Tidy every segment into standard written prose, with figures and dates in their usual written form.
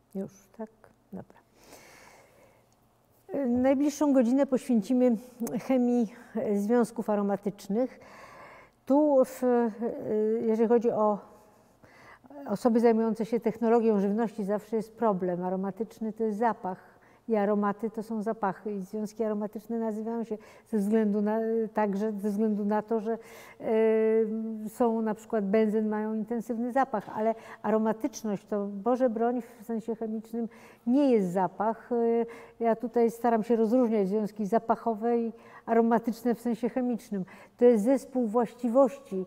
Już, tak? Dobra. Najbliższą godzinę poświęcimy chemii związków aromatycznych. Tu, jeżeli chodzi o osoby zajmujące się technologią żywności, zawsze jest problem. Aromatyczny to jest zapach i aromaty to są zapachy. I związki aromatyczne nazywają się także ze względu na to, że są na przykład benzen, mają intensywny zapach, ale aromatyczność to, Boże broń, w sensie chemicznym nie jest zapach. Ja tutaj staram się rozróżniać związki zapachowe i aromatyczne w sensie chemicznym. To jest zespół właściwości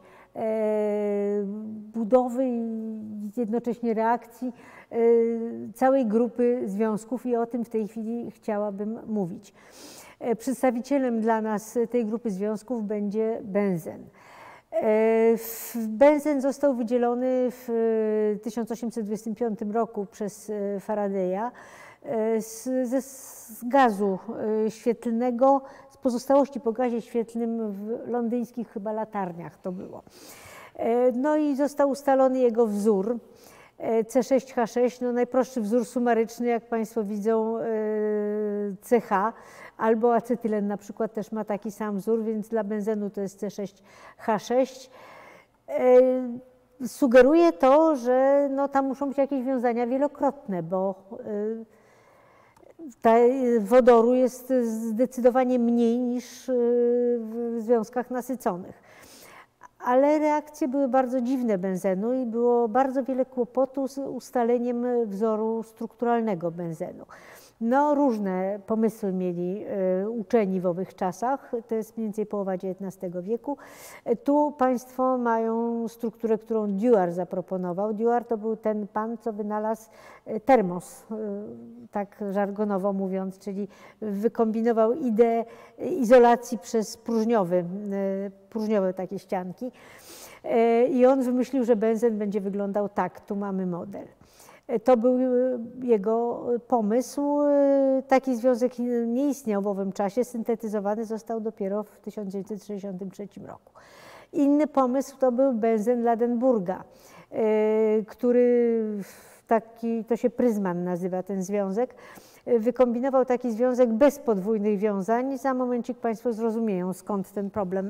budowy i jednocześnie reakcji całej grupy związków i o tym w tej chwili chciałabym mówić. Przedstawicielem dla nas tej grupy związków będzie benzen. Benzen został wydzielony w 1825 roku przez Faradaya z gazu świetlnego, z pozostałości po gazie świetlnym w londyńskich chyba latarniach to było. No i został ustalony jego wzór C6H6, no najprostszy wzór sumaryczny, jak Państwo widzą, CH, albo acetylen na przykład też ma taki sam wzór, więc dla benzenu to jest C6H6. Sugeruje to, że no, tam muszą być jakieś wiązania wielokrotne, bo wodoru jest zdecydowanie mniej niż w związkach nasyconych. Ale reakcje były bardzo dziwne benzenu i było bardzo wiele kłopotu z ustaleniem wzoru strukturalnego benzenu. No, różne pomysły mieli uczeni w owych czasach, to jest mniej więcej połowa XIX wieku. Tu Państwo mają strukturę, którą Dewar zaproponował. Dewar to był ten pan, co wynalazł termos, tak żargonowo mówiąc, czyli wykombinował ideę izolacji przez próżniowe takie ścianki. I on wymyślił, że benzen będzie wyglądał tak. Tu mamy model. To był jego pomysł. Taki związek nie istniał w owym czasie, syntetyzowany został dopiero w 1963 roku. Inny pomysł to był benzen Ladenburga, który to się Pryzman nazywa ten związek, wykombinował taki związek bez podwójnych wiązań. Za momencik Państwo zrozumieją, skąd ten problem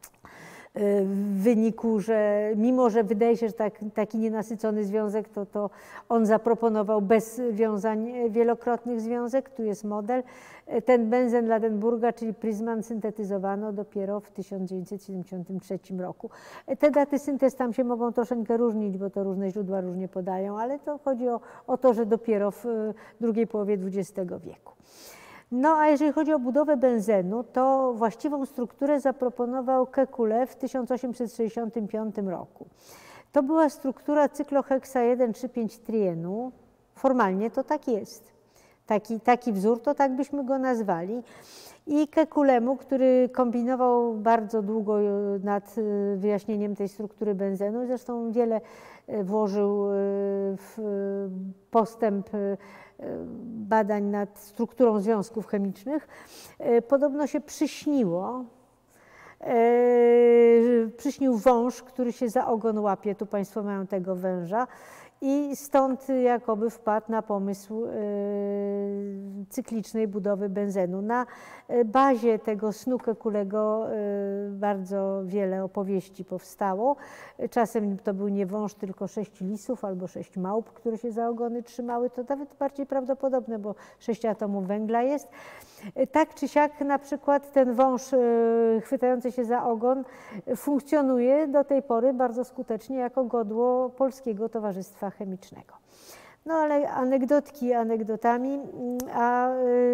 w wyniku, że mimo, że wydaje się, że taki nienasycony związek, to on zaproponował bez wiązań wielokrotnych związek. Tu jest model. Ten benzen Ladenburga, czyli Pryzman, syntetyzowano dopiero w 1973 roku. Te daty syntez tam się mogą troszeczkę różnić, bo to różne źródła różnie podają, ale to chodzi o to, że dopiero w drugiej połowie XX wieku. No a jeżeli chodzi o budowę benzenu, to właściwą strukturę zaproponował Kekulé w 1865 roku. To była struktura cykloheksa-1,3,5-trienu. Formalnie to tak jest. Taki wzór, to tak byśmy go nazwali. I Kekulému, który kombinował bardzo długo nad wyjaśnieniem tej struktury benzenu, zresztą wiele włożył w postęp badań nad strukturą związków chemicznych, podobno się przyśnił wąż, który się za ogon łapie, tu Państwo mają tego węża, i stąd jakoby wpadł na pomysł cyklicznej budowy benzenu. Na bazie tego snu Kekulego bardzo wiele opowieści powstało. Czasem to był nie wąż, tylko 6 lisów albo 6 małp, które się za ogony trzymały. To nawet bardziej prawdopodobne, bo 6 atomów węgla jest. Tak czy siak na przykład ten wąż chwytający się za ogon funkcjonuje do tej pory bardzo skutecznie jako godło Polskiego Towarzystwa Chemicznego. No ale anegdotki anegdotami, a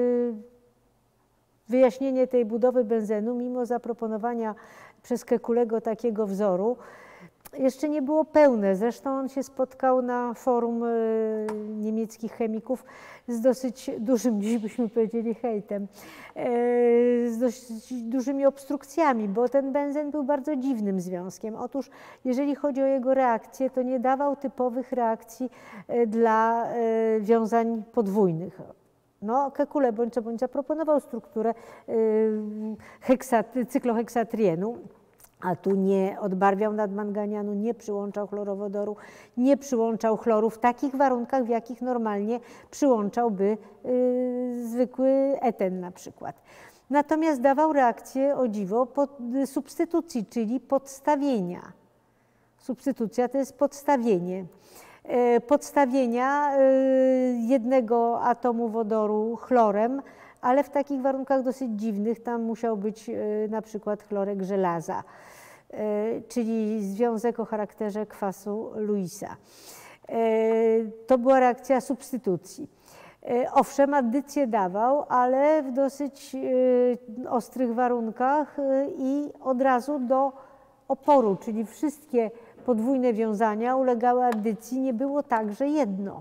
wyjaśnienie tej budowy benzenu, mimo zaproponowania przez Kekulego takiego wzoru, jeszcze nie było pełne. Zresztą on się spotkał na forum niemieckich chemików z dosyć dużym, dziś byśmy powiedzieli, hejtem, z dosyć dużymi obstrukcjami, bo ten benzen był bardzo dziwnym związkiem. Otóż jeżeli chodzi o jego reakcje, to nie dawał typowych reakcji dla wiązań podwójnych. No, Kekulé bądź co bądź zaproponował strukturę cykloheksatrienu, a tu nie odbarwiał nadmanganianu, nie przyłączał chlorowodoru, nie przyłączał chloru w takich warunkach, w jakich normalnie przyłączałby zwykły eten na przykład. Natomiast dawał reakcję, o dziwo, substytucji, czyli podstawienia. Substytucja to jest podstawienie. Podstawienia jednego atomu wodoru chlorem, ale w takich warunkach dosyć dziwnych. Tam musiał być na przykład chlorek żelaza, czyli związek o charakterze kwasu Lewisa. To była reakcja substytucji. Owszem, addycję dawał, ale w dosyć ostrych warunkach i od razu do oporu, czyli wszystkie podwójne wiązania ulegały addycji, nie było tak, że jedno.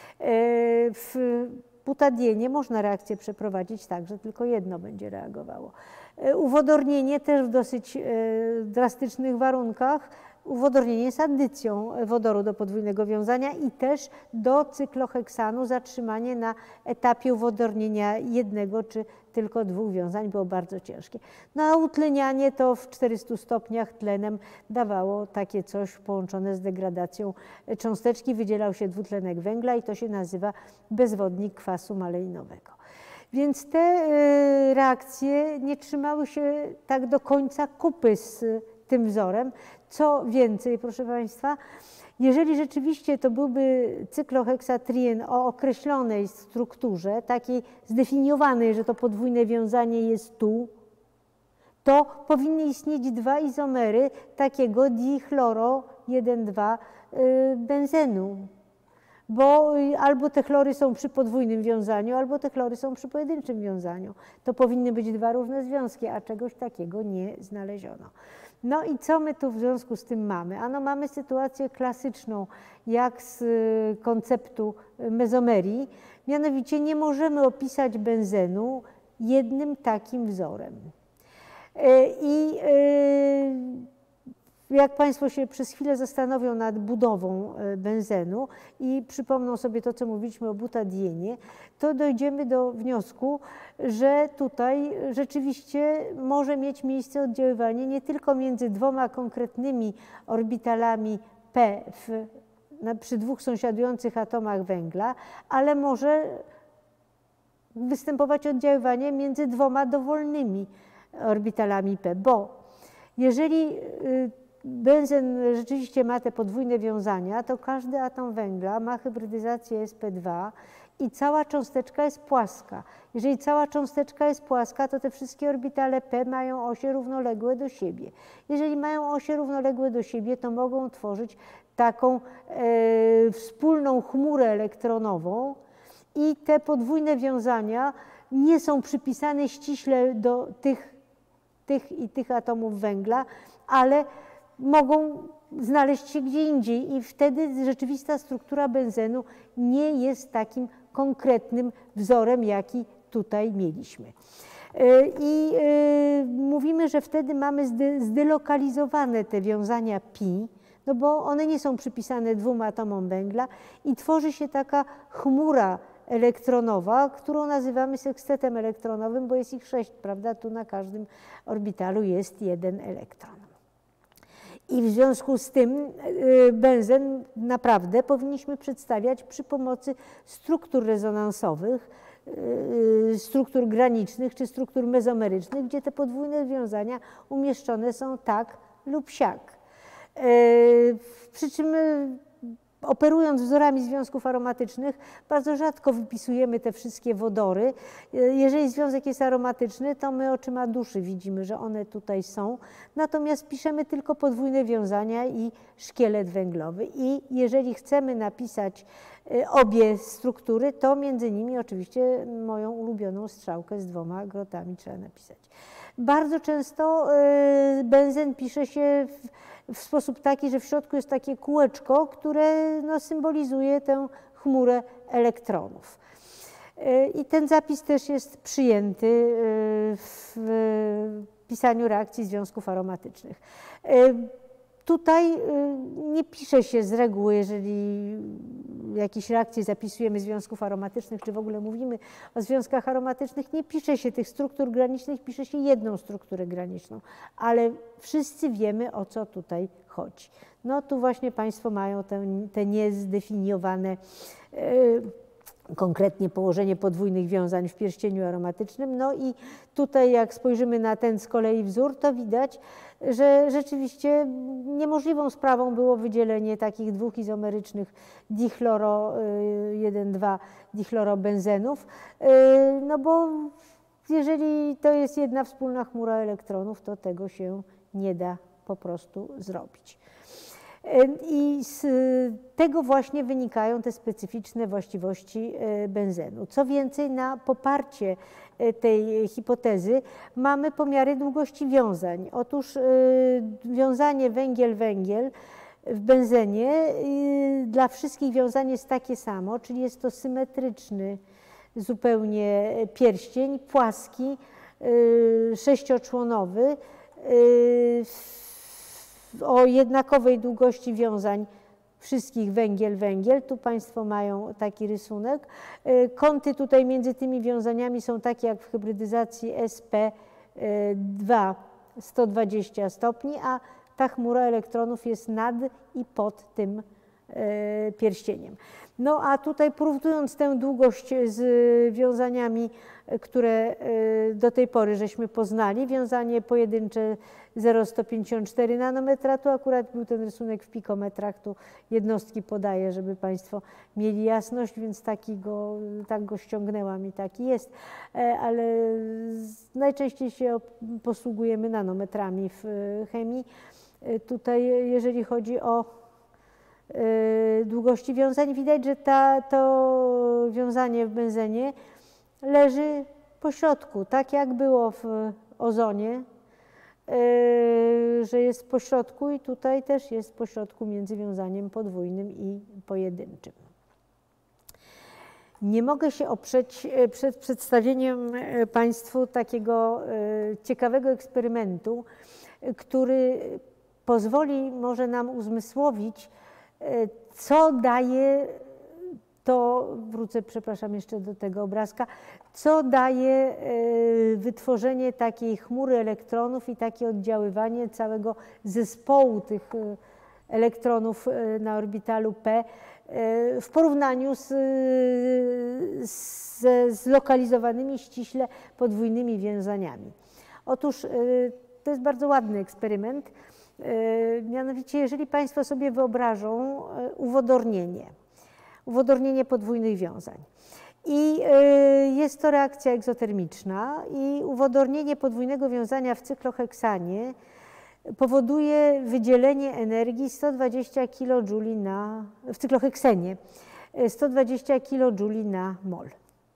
W butadienie można reakcję przeprowadzić tak, że tylko jedno będzie reagowało. Uwodornienie też w dosyć drastycznych warunkach. Uwodornienie jest addycją wodoru do podwójnego wiązania i też do cykloheksanu zatrzymanie na etapie uwodornienia jednego czy tylko dwóch wiązań było bardzo ciężkie. No a utlenianie to w 400 stopniach tlenem dawało takie coś połączone z degradacją cząsteczki, wydzielał się dwutlenek węgla i to się nazywa bezwodnik kwasu maleinowego. Więc te reakcje nie trzymały się tak do końca kupy z tym wzorem. Co więcej, proszę Państwa, jeżeli rzeczywiście to byłby cykloheksatrien o określonej strukturze, takiej zdefiniowanej, że to podwójne wiązanie jest tu, to powinny istnieć dwa izomery takiego dichloro 1,2 benzenu. Bo albo te chlory są przy podwójnym wiązaniu, albo te chlory są przy pojedynczym wiązaniu. To powinny być dwa różne związki, a czegoś takiego nie znaleziono. No i co my tu w związku z tym mamy? Ano mamy sytuację klasyczną, jak z konceptu mezomerii, mianowicie nie możemy opisać benzenu jednym takim wzorem. I jak Państwo się przez chwilę zastanowią nad budową benzenu i przypomną sobie to, co mówiliśmy o butadienie, to dojdziemy do wniosku, że tutaj rzeczywiście może mieć miejsce oddziaływanie nie tylko między dwoma konkretnymi orbitalami P przy dwóch sąsiadujących atomach węgla, ale może występować oddziaływanie między dwoma dowolnymi orbitalami P, bo jeżeli benzen rzeczywiście ma te podwójne wiązania, to każdy atom węgla ma hybrydyzację sp2 i cała cząsteczka jest płaska. Jeżeli cała cząsteczka jest płaska, to te wszystkie orbitale P mają osie równoległe do siebie. Jeżeli mają osie równoległe do siebie, to mogą tworzyć taką wspólną chmurę elektronową i te podwójne wiązania nie są przypisane ściśle do tych i tych atomów węgla, ale mogą znaleźć się gdzie indziej i wtedy rzeczywista struktura benzenu nie jest takim konkretnym wzorem, jaki tutaj mieliśmy. I mówimy, że wtedy mamy zdelokalizowane te wiązania pi, no bo one nie są przypisane dwóm atomom węgla i tworzy się taka chmura elektronowa, którą nazywamy sekstetem elektronowym, bo jest ich 6, prawda? Tu na każdym orbitalu jest jeden elektron. I w związku z tym benzen naprawdę powinniśmy przedstawiać przy pomocy struktur rezonansowych, struktur granicznych czy struktur mezomerycznych, gdzie te podwójne wiązania umieszczone są tak lub siak. Przy czym operując wzorami związków aromatycznych, bardzo rzadko wypisujemy te wszystkie wodory. Jeżeli związek jest aromatyczny, to my oczyma duszy widzimy, że one tutaj są, natomiast piszemy tylko podwójne wiązania i szkielet węglowy. I jeżeli chcemy napisać obie struktury, to między nimi oczywiście moją ulubioną strzałkę z dwoma grotami trzeba napisać. Bardzo często benzen pisze się w sposób taki, że w środku jest takie kółeczko, które no, symbolizuje tę chmurę elektronów. I ten zapis też jest przyjęty w pisaniu reakcji związków aromatycznych. Tutaj nie pisze się z reguły, jeżeli jakieś reakcje zapisujemy związków aromatycznych, czy w ogóle mówimy o związkach aromatycznych, nie pisze się tych struktur granicznych, pisze się jedną strukturę graniczną, ale wszyscy wiemy, o co tutaj chodzi. No tu właśnie Państwo mają te niezdefiniowane konkretnie położenie podwójnych wiązań w pierścieniu aromatycznym. No i tutaj jak spojrzymy na ten z kolei wzór, to widać, że rzeczywiście niemożliwą sprawą było wydzielenie takich dwóch izomerycznych dichloro 1,2 dichlorobenzenów, no bo jeżeli to jest jedna wspólna chmura elektronów, to tego się nie da po prostu zrobić. I z tego właśnie wynikają te specyficzne właściwości benzenu. Co więcej, na poparcie tej hipotezy mamy pomiary długości wiązań. Otóż wiązanie węgiel-węgiel w benzenie dla wszystkich wiązań jest takie samo, czyli jest to symetryczny zupełnie pierścień, płaski, sześcioczłonowy, o jednakowej długości wiązań wszystkich węgiel-węgiel. Tu Państwo mają taki rysunek. Kąty tutaj między tymi wiązaniami są takie jak w hybrydyzacji sp2 120 stopni, a ta chmura elektronów jest nad i pod tym pierścieniem. No a tutaj porównując tę długość z wiązaniami, które do tej pory żeśmy poznali, wiązanie pojedyncze 0,154 nanometra, tu akurat był ten rysunek w pikometrach, tu jednostki podaję, żeby Państwo mieli jasność, więc tak go ściągnęłam i taki jest, ale najczęściej się posługujemy nanometrami w chemii. Tutaj jeżeli chodzi o długości wiązań, widać, że to wiązanie w benzenie leży po środku, tak jak było w ozonie, że jest po środku i tutaj też jest po środku między wiązaniem podwójnym i pojedynczym. Nie mogę się oprzeć przed przedstawieniem Państwu takiego ciekawego eksperymentu, który pozwoli może nam uzmysłowić, co daje to, wrócę, przepraszam, jeszcze do tego obrazka, co daje wytworzenie takiej chmury elektronów i takie oddziaływanie całego zespołu tych elektronów na orbitalu P w porównaniu ze zlokalizowanymi ściśle podwójnymi wiązaniami. Otóż to jest bardzo ładny eksperyment. Mianowicie, jeżeli Państwo sobie wyobrażą uwodornienie podwójnych wiązań i jest to reakcja egzotermiczna i uwodornienie podwójnego wiązania w cykloheksanie powoduje wydzielenie energii 120 kJ w cykloheksenie 120 kJ na mol.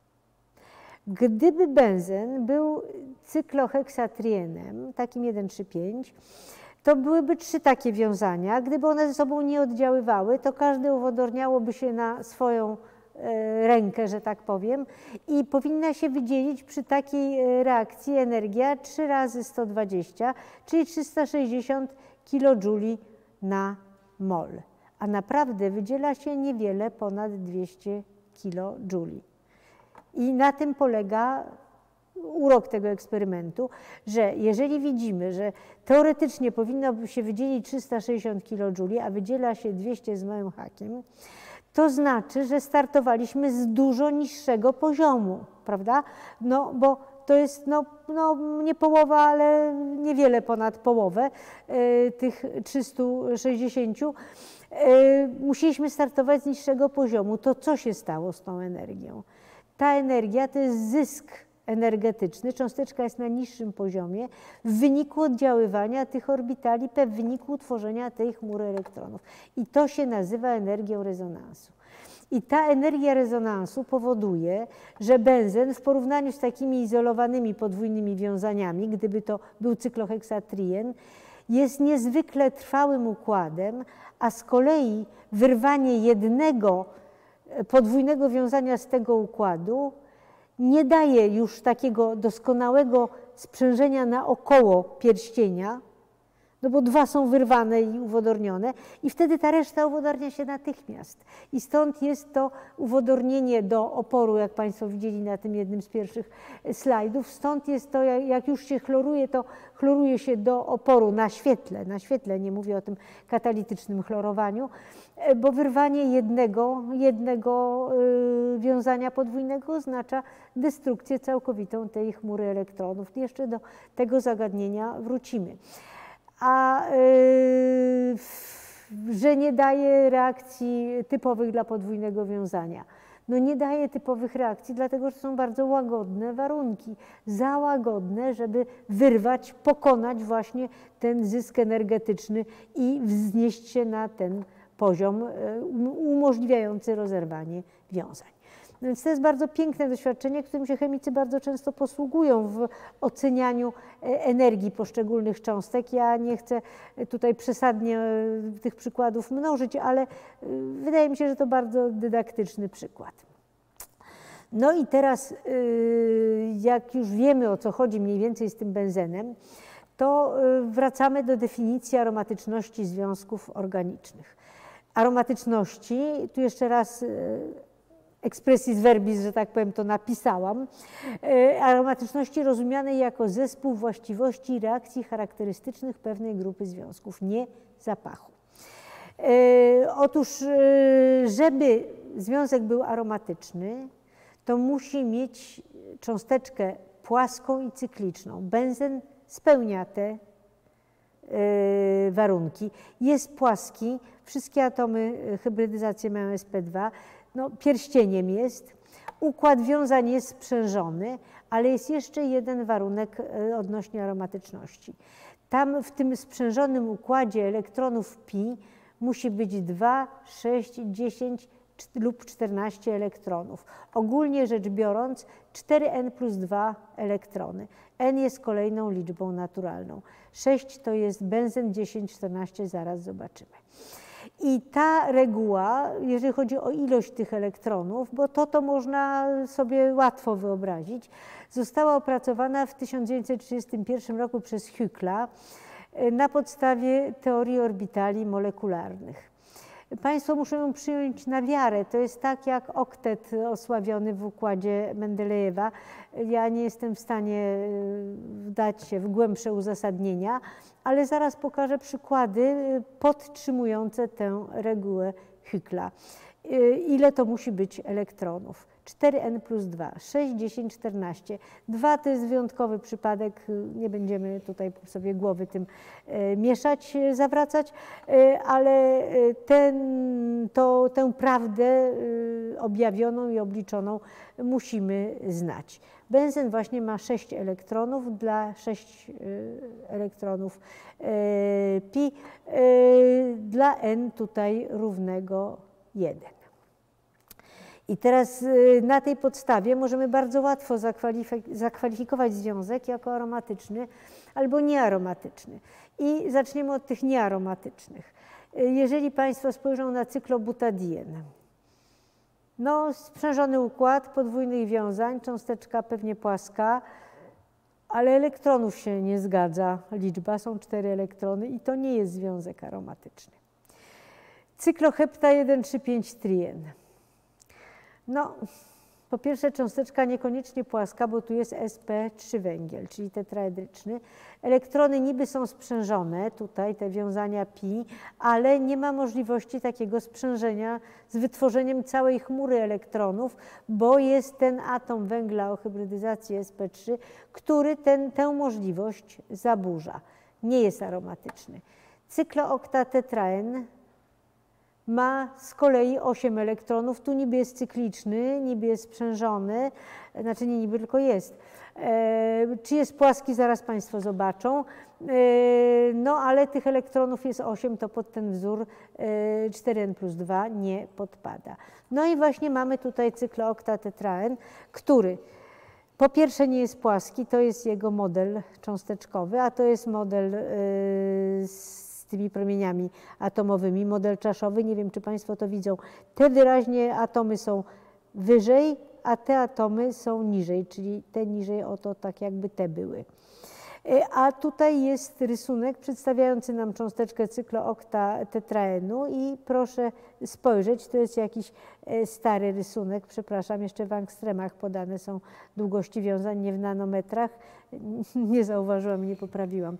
Gdyby benzen był cykloheksatrienem, takim 1,3,5, to byłyby 3 takie wiązania. Gdyby one ze sobą nie oddziaływały, to każde uwodorniałoby się na swoją rękę, że tak powiem, i powinna się wydzielić przy takiej reakcji energia 3 razy 120, czyli 360 kJ na mol. A naprawdę wydziela się niewiele ponad 200 kJ. I na tym polega urok tego eksperymentu, że jeżeli widzimy, że teoretycznie powinno by się wydzielić 360 kJ, a wydziela się 200 z małym hakiem, to znaczy, że startowaliśmy z dużo niższego poziomu, prawda? No bo to jest nie połowa, ale niewiele ponad połowę tych 360. Musieliśmy startować z niższego poziomu. To co się stało z tą energią? Ta energia to jest zysk energetyczny, cząsteczka jest na niższym poziomie w wyniku oddziaływania tych orbitali P, w wyniku utworzenia tej chmury elektronów. I to się nazywa energią rezonansu. I ta energia rezonansu powoduje, że benzen w porównaniu z takimi izolowanymi podwójnymi wiązaniami, gdyby to był cykloheksatrien, jest niezwykle trwałym układem, a z kolei wyrwanie jednego podwójnego wiązania z tego układu nie daje już takiego doskonałego sprzężenia naokoło pierścienia, no bo dwa są wyrwane i uwodornione i wtedy ta reszta uwodornia się natychmiast. I stąd jest to uwodornienie do oporu, jak Państwo widzieli na tym jednym z pierwszych slajdów. Stąd jest to, jak już się chloruje, to chloruje się do oporu na świetle, nie mówię o tym katalitycznym chlorowaniu, bo wyrwanie jednego wiązania podwójnego oznacza destrukcję całkowitą tej chmury elektronów. Jeszcze do tego zagadnienia wrócimy. A że nie daje reakcji typowych dla podwójnego wiązania. No nie daje typowych reakcji, dlatego że są bardzo łagodne warunki, za łagodne, żeby wyrwać, pokonać właśnie ten zysk energetyczny i wznieść się na ten poziom umożliwiający rozerwanie wiązań. Więc to jest bardzo piękne doświadczenie, którym się chemicy bardzo często posługują w ocenianiu energii poszczególnych cząstek. Ja nie chcę tutaj przesadnie tych przykładów mnożyć, ale wydaje mi się, że to bardzo dydaktyczny przykład. No i teraz, jak już wiemy, o co chodzi mniej więcej z tym benzenem, to wracamy do definicji aromatyczności związków organicznych. Aromatyczności, tu jeszcze raz expressis verbis, że tak powiem, to napisałam, aromatyczności rozumianej jako zespół właściwości i reakcji charakterystycznych pewnej grupy związków, nie zapachu. Otóż, żeby związek był aromatyczny, to musi mieć cząsteczkę płaską i cykliczną. Benzen spełnia te warunki. Jest płaski, wszystkie atomy hybrydyzacji mają sp2, no, pierścieniem jest, układ wiązań jest sprzężony, ale jest jeszcze jeden warunek odnośnie aromatyczności. Tam w tym sprzężonym układzie elektronów pi musi być 2, 6, 10 lub 14 elektronów. Ogólnie rzecz biorąc 4n+2 elektrony. N jest kolejną liczbą naturalną. 6 to jest benzen, 10, 14, zaraz zobaczymy. I ta reguła, jeżeli chodzi o ilość tych elektronów, bo to można sobie łatwo wyobrazić, została opracowana w 1931 roku przez Hückla na podstawie teorii orbitali molekularnych. Państwo muszą ją przyjąć na wiarę. To jest tak jak oktet osławiony w układzie Mendelejewa. Ja nie jestem w stanie wdać się w głębsze uzasadnienia, ale zaraz pokażę przykłady podtrzymujące tę regułę Hückla. Ile to musi być elektronów? 4n+2, 6, 10, 14. 2 to jest wyjątkowy przypadek, nie będziemy tutaj sobie głowy tym mieszać, zawracać, ale tę prawdę objawioną i obliczoną musimy znać. Benzen właśnie ma 6 elektronów dla 6 elektronów pi, dla n tutaj równego 1. I teraz na tej podstawie możemy bardzo łatwo zakwalifikować związek jako aromatyczny albo niearomatyczny. I zaczniemy od tych niearomatycznych. Jeżeli Państwo spojrzą na cyklobutadien, no sprzężony układ podwójnych wiązań, cząsteczka pewnie płaska, ale elektronów się nie zgadza liczba, są 4 elektrony i to nie jest związek aromatyczny. Cyklohepta 1,3,5-trien. No, po pierwsze cząsteczka niekoniecznie płaska, bo tu jest sp3 węgiel, czyli tetraedryczny. Elektrony niby są sprzężone, tutaj te wiązania pi, ale nie ma możliwości takiego sprzężenia z wytworzeniem całej chmury elektronów, bo jest ten atom węgla o hybrydyzacji sp3, który tę możliwość zaburza. Nie jest aromatyczny. Cyklooktatetraen ma z kolei 8 elektronów, tu niby jest cykliczny, niby jest sprzężony, znaczy nie niby, tylko jest. Czy jest płaski, zaraz Państwo zobaczą, no ale tych elektronów jest 8, to pod ten wzór 4n+2 nie podpada. No i właśnie mamy tutaj cyklooktatetraen, który po pierwsze nie jest płaski, to jest jego model cząsteczkowy, a to jest model z tymi promieniami atomowymi, model czaszowy, nie wiem, czy Państwo to widzą. Te wyraźnie atomy są wyżej, a te atomy są niżej, czyli te niżej, oto tak jakby te były. A tutaj jest rysunek przedstawiający nam cząsteczkę cyklooktatetraenu i proszę spojrzeć, to jest jakiś stary rysunek, przepraszam, jeszcze w angstremach podane są długości wiązań, nie w nanometrach, nie zauważyłam, nie poprawiłam.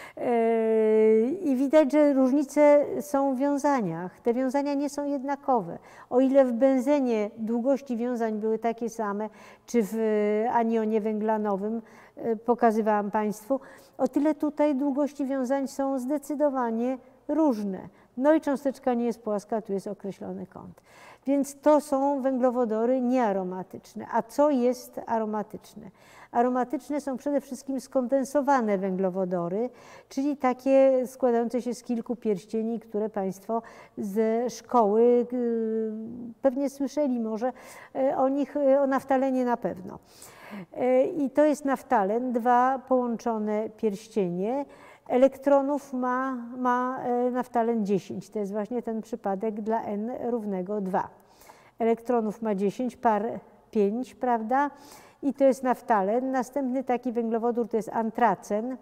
I widać, że różnice są w wiązaniach. Te wiązania nie są jednakowe. O ile w benzenie długości wiązań były takie same, czy w anionie węglanowym, pokazywałam Państwu, o tyle tutaj długości wiązań są zdecydowanie różne. No i cząsteczka nie jest płaska, tu jest określony kąt. Więc to są węglowodory niearomatyczne. A co jest aromatyczne? Aromatyczne są przede wszystkim skondensowane węglowodory, czyli takie składające się z kilku pierścieni, które Państwo ze szkoły pewnie słyszeli może o nich, o naftalenie na pewno. I to jest naftalen, dwa połączone pierścienie. Elektronów ma naftalen 10. To jest właśnie ten przypadek dla n równego 2. Elektronów ma 10, par 5, prawda? I to jest naftalen. Następny taki węglowodór to jest antracen.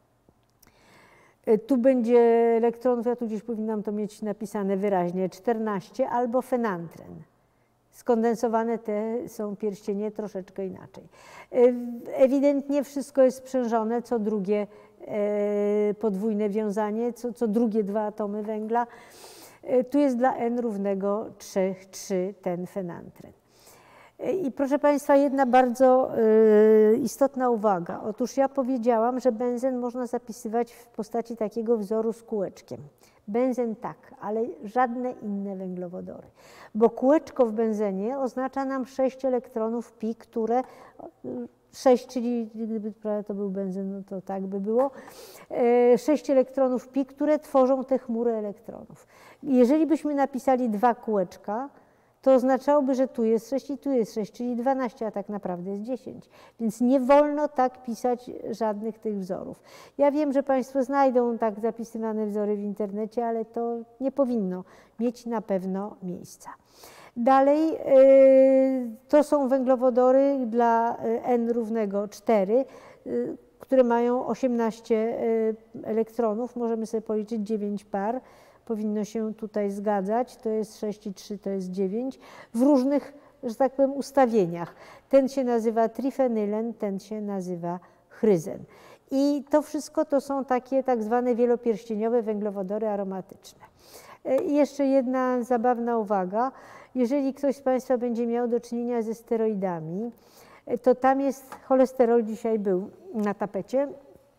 Tu będzie elektronów, ja tu gdzieś powinnam to mieć napisane wyraźnie, 14, albo fenantren. Skondensowane te są pierścienie troszeczkę inaczej. Ewidentnie wszystko jest sprzężone, co drugie podwójne wiązanie, co drugie dwa atomy węgla. Tu jest dla n równego 3 ten fenantren. I proszę Państwa, jedna bardzo istotna uwaga. Otóż ja powiedziałam, że benzen można zapisywać w postaci takiego wzoru z kółeczkiem. Benzen tak, ale żadne inne węglowodory. Bo kółeczko w benzenie oznacza nam 6 elektronów pi, które 6, czyli gdyby to był benzen, no to tak by było, 6 elektronów pi, które tworzą te chmury elektronów. Jeżeli byśmy napisali dwa kółeczka, to oznaczałoby, że tu jest 6 i tu jest 6, czyli 12, a tak naprawdę jest 10. Więc nie wolno tak pisać żadnych tych wzorów. Ja wiem, że Państwo znajdą tak zapisywane wzory w internecie, ale to nie powinno mieć na pewno miejsca. Dalej to są węglowodory dla n równego 4, które mają 18 elektronów. Możemy sobie policzyć 9 par. Powinno się tutaj zgadzać. To jest 6 i 3, to jest 9. W różnych, że tak powiem, ustawieniach. Ten się nazywa trifenylen, ten się nazywa chryzen. I to wszystko to są takie tak zwane wielopierścieniowe węglowodory aromatyczne. I jeszcze jedna zabawna uwaga. Jeżeli ktoś z Państwa będzie miał do czynienia ze steroidami, to tam jest, cholesterol dzisiaj był na tapecie,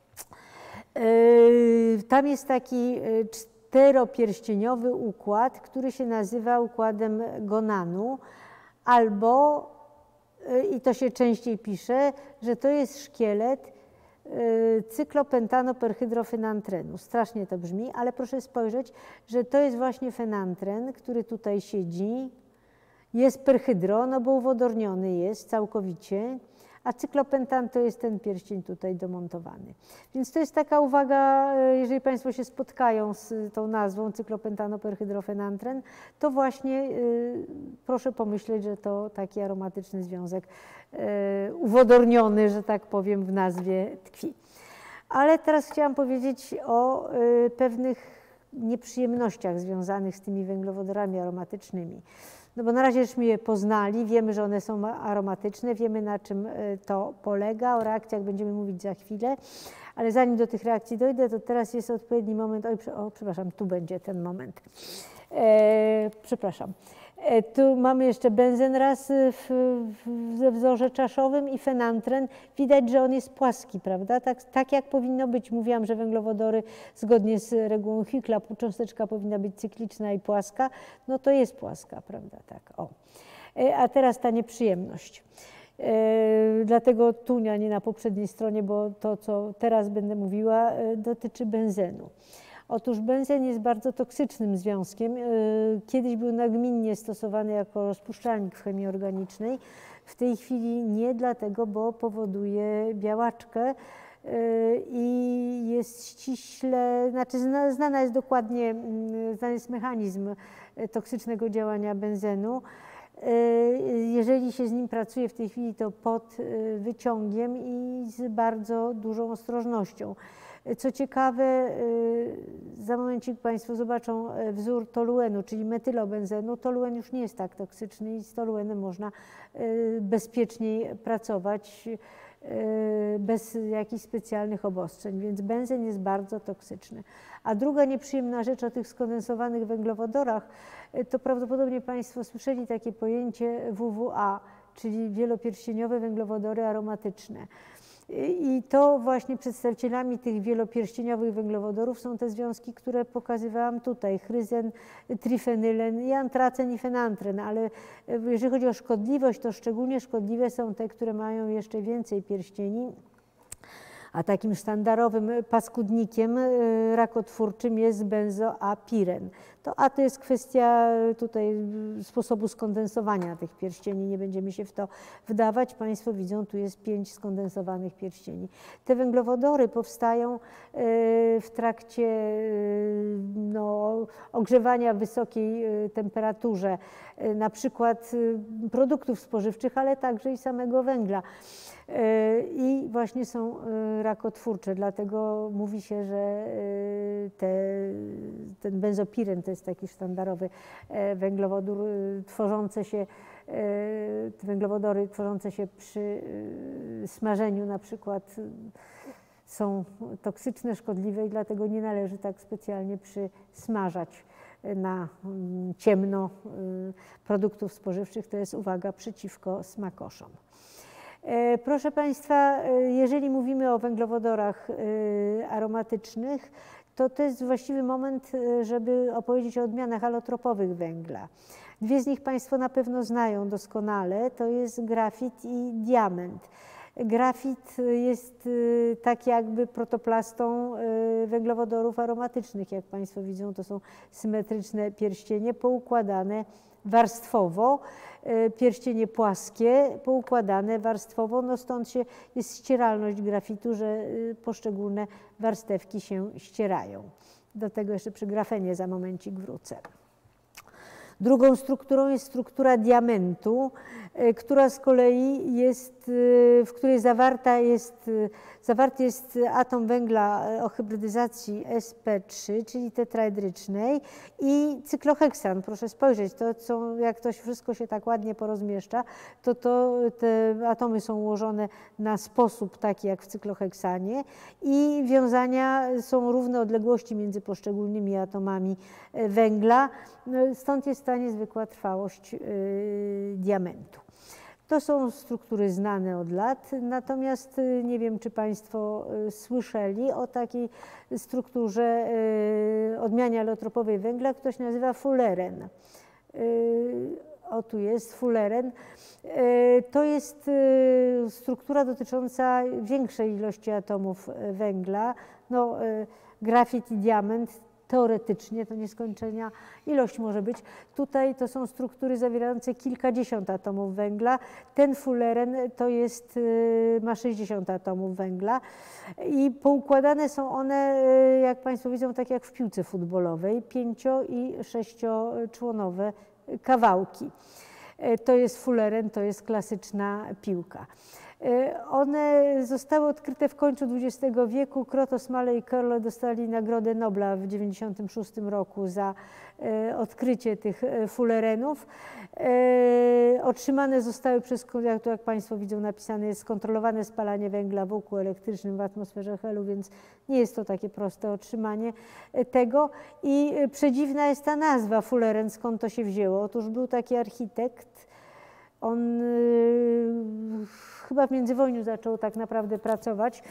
tam jest taki czteropierścieniowy układ, który się nazywa układem Gonanu, albo, i to się częściej pisze, że to jest szkielet cyklopentanoperhydrofenantrenu. Strasznie to brzmi, ale proszę spojrzeć, że to jest właśnie fenantren, który tutaj siedzi. Jest perhydro, no bo uwodorniony jest całkowicie, a cyklopentan to jest ten pierścień tutaj domontowany. Więc to jest taka uwaga, jeżeli Państwo się spotkają z tą nazwą cyklopentanoperhydrofenantren, to właśnie proszę pomyśleć, że to taki aromatyczny związek uwodorniony, że tak powiem, w nazwie tkwi. Ale teraz chciałam powiedzieć o pewnych nieprzyjemnościach związanych z tymi węglowodorami aromatycznymi. No bo na razie żeśmy je poznali, wiemy, że one są aromatyczne, wiemy, na czym to polega, o reakcjach będziemy mówić za chwilę, ale zanim do tych reakcji dojdę, to teraz jest odpowiedni moment, przepraszam, tu będzie ten moment. Przepraszam. Tu mamy jeszcze benzen raz we wzorze czaszowym i fenantren. Widać, że on jest płaski, prawda? Tak jak powinno być. Mówiłam, że węglowodory zgodnie z regułą Hickla cząsteczka powinna być cykliczna i płaska. No to jest płaska, prawda? Tak. O. A teraz ta nieprzyjemność. Dlatego tu, a nie na poprzedniej stronie, bo to, co teraz będę mówiła, dotyczy benzenu. Otóż benzen jest bardzo toksycznym związkiem. Kiedyś był nagminnie stosowany jako rozpuszczalnik w chemii organicznej. W tej chwili nie, dlatego, bo powoduje białaczkę i jest ściśle, znaczy znany jest mechanizm toksycznego działania benzenu. Jeżeli się z nim pracuje w tej chwili, to pod wyciągiem i z bardzo dużą ostrożnością. Co ciekawe, za momencik Państwo zobaczą wzór toluenu, czyli metylobenzenu. Toluen już nie jest tak toksyczny i z toluenem można bezpieczniej pracować bez jakichś specjalnych obostrzeń, więc benzen jest bardzo toksyczny. A druga nieprzyjemna rzecz o tych skondensowanych węglowodorach, to prawdopodobnie Państwo słyszeli takie pojęcie WWA, czyli wielopierścieniowe węglowodory aromatyczne. I to właśnie przedstawicielami tych wielopierścieniowych węglowodorów są te związki, które pokazywałam tutaj, chryzen, trifenylen i antracen i fenantren, ale jeżeli chodzi o szkodliwość, to szczególnie szkodliwe są te, które mają jeszcze więcej pierścieni. A takim sztandarowym paskudnikiem rakotwórczym jest benzoapiren. To jest kwestia tutaj sposobu skondensowania tych pierścieni, nie będziemy się w to wdawać. Państwo widzą, tu jest 5 skondensowanych pierścieni. Te węglowodory powstają w trakcie ogrzewania w wysokiej temperaturze, na przykład produktów spożywczych, ale także i samego węgla. I właśnie są rakotwórcze, dlatego mówi się, że ten benzopiren to jest taki sztandarowy węglowodór węglowodory tworzące się przy smażeniu na przykład są toksyczne, szkodliwe i dlatego nie należy tak specjalnie przysmażać na ciemno produktów spożywczych. To jest uwaga przeciwko smakoszom. Proszę Państwa, jeżeli mówimy o węglowodorach aromatycznych, to jest właściwy moment, żeby opowiedzieć o odmianach alotropowych węgla. Dwie z nich Państwo na pewno znają doskonale, to jest grafit i diament. Grafit jest tak jakby protoplastą węglowodorów aromatycznych. Jak Państwo widzą, to są symetryczne pierścienie poukładane warstwowo, pierścienie płaskie, poukładane warstwowo, no stąd jest ścieralność grafitu, że poszczególne warstewki się ścierają. Do tego jeszcze przy grafenie za momencik wrócę. Drugą strukturą jest struktura diamentu, która z kolei jest, w której zawarty jest atom węgla o hybrydyzacji sp3, czyli tetraedrycznej i cykloheksan. Proszę spojrzeć, jak to wszystko się tak ładnie porozmieszcza, to te atomy są ułożone na sposób taki jak w cykloheksanie i wiązania są równe odległości między poszczególnymi atomami węgla. Stąd jest ta niezwykła trwałość diamentu. To są struktury znane od lat, natomiast nie wiem, czy Państwo słyszeli o takiej strukturze, odmianie alotropowej węgla, która się nazywa fulleren. O, tu jest fulleren. To jest struktura dotycząca większej ilości atomów węgla. Grafit i diament teoretycznie to nieskończenia ilość może być. Tutaj to są struktury zawierające kilkadziesiąt atomów węgla. Ten fulleren ma 60 atomów węgla i poukładane są one, jak Państwo widzą, tak jak w piłce futbolowej, 5- i 6-członowe kawałki. To jest fulleren, to jest klasyczna piłka. One zostały odkryte w końcu XX wieku. Kroto, Smale i Körle dostali Nagrodę Nobla w 1996 roku za odkrycie tych fullerenów. Otrzymane zostały przez, jak Państwo widzą napisane, jest skontrolowane spalanie węgla w łuku elektrycznym w atmosferze helu, więc nie jest to takie proste otrzymanie tego. I przedziwna jest ta nazwa fulleren, skąd to się wzięło. Otóż był taki architekt, on chyba w międzywojniu zaczął tak naprawdę pracować,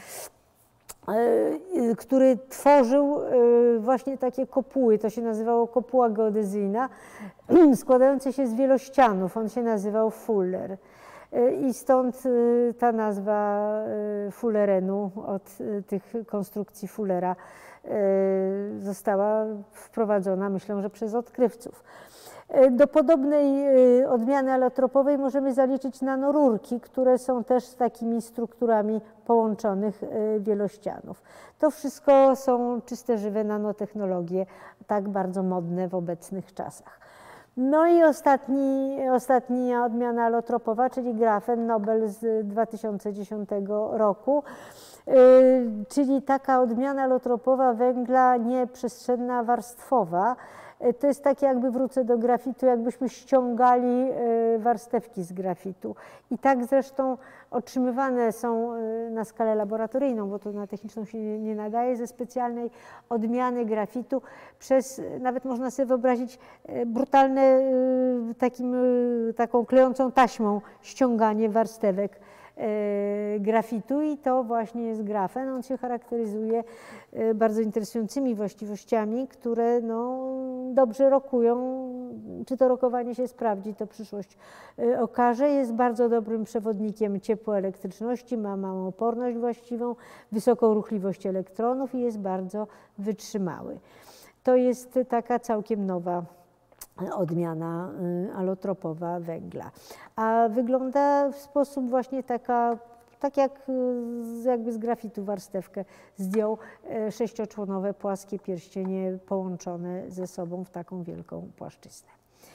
który tworzył właśnie takie kopuły, to się nazywało kopuła geodezyjna, składające się z wielościanów, on się nazywał Fuller. I stąd ta nazwa fullerenu od tych konstrukcji Fullera została wprowadzona, myślę, że przez odkrywców. Do podobnej odmiany alotropowej możemy zaliczyć nanorurki, które są też takimi strukturami połączonych wielościanów. To wszystko są czyste, żywe nanotechnologie, tak bardzo modne w obecnych czasach. No i ostatnia odmiana alotropowa, czyli grafen Nobel z 2010 roku, czyli taka odmiana alotropowa węgla nieprzestrzenna, warstwowa. To jest tak, jakby wrócę do grafitu, jakbyśmy ściągali warstewki z grafitu. I tak zresztą otrzymywane są na skalę laboratoryjną, bo to na techniczną się nie nadaje, ze specjalnej odmiany grafitu przez, nawet można sobie wyobrazić, brutalne taką klejącą taśmą ściąganie warstewek grafitu i to właśnie jest grafen. On się charakteryzuje bardzo interesującymi właściwościami, które no, dobrze rokują. Czy to rokowanie się sprawdzi, to przyszłość okaże. Jest bardzo dobrym przewodnikiem ciepłoelektryczności, ma małą oporność właściwą, wysoką ruchliwość elektronów i jest bardzo wytrzymały. To jest taka całkiem nowa odmiana alotropowa węgla. A wygląda w sposób właśnie tak jakby z grafitu warstewkę zdjął, sześcioczłonowe płaskie pierścienie połączone ze sobą w taką wielką płaszczyznę.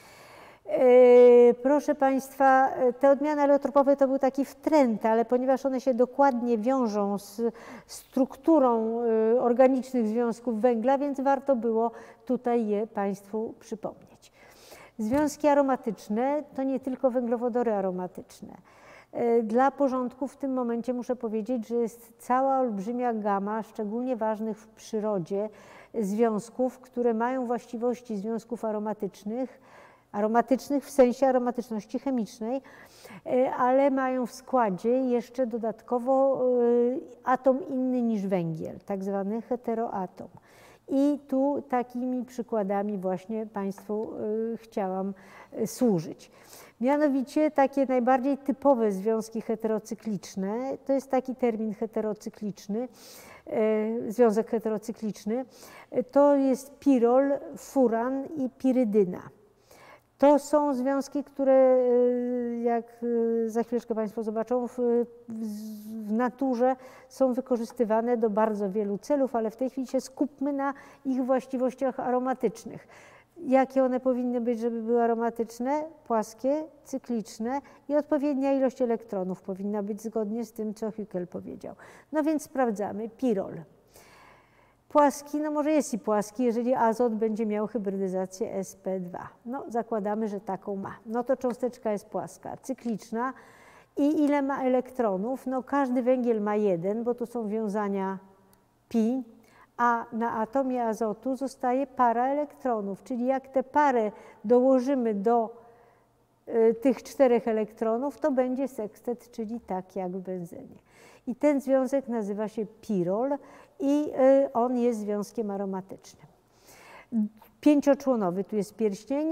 Proszę Państwa, te odmiany alotropowe to był taki wtręt, ale ponieważ one się dokładnie wiążą z strukturą organicznych związków węgla, więc warto było tutaj je Państwu przypomnieć. Związki aromatyczne to nie tylko węglowodory aromatyczne. Dla porządku w tym momencie muszę powiedzieć, że jest cała olbrzymia gama szczególnie ważnych w przyrodzie związków, które mają właściwości związków aromatycznych w sensie aromatyczności chemicznej, ale mają w składzie jeszcze dodatkowo atom inny niż węgiel, tak zwany heteroatom. I tu takimi przykładami właśnie Państwu chciałam służyć. Mianowicie takie najbardziej typowe związki heterocykliczne, to jest taki termin heterocykliczny, związek heterocykliczny, to jest pirol, furan i pirydyna. To są związki, które, jak za chwileczkę Państwo zobaczą, w naturze są wykorzystywane do bardzo wielu celów, ale w tej chwili się skupmy na ich właściwościach aromatycznych. Jakie one powinny być, żeby były aromatyczne? Płaskie, cykliczne i odpowiednia ilość elektronów powinna być zgodnie z tym, co Hückel powiedział. No więc sprawdzamy. Pirol. Płaski, no może jest i płaski, jeżeli azot będzie miał hybrydyzację sp2. No zakładamy, że taką ma. No to cząsteczka jest płaska, cykliczna. I ile ma elektronów? No każdy węgiel ma jeden, bo tu są wiązania pi, a na atomie azotu zostaje para elektronów, czyli jak tę parę dołożymy do tych 4 elektronów, to będzie sekstet, czyli tak jak w benzenie. I ten związek nazywa się pirol i on jest związkiem aromatycznym. 5-członowy, tu jest pierścień.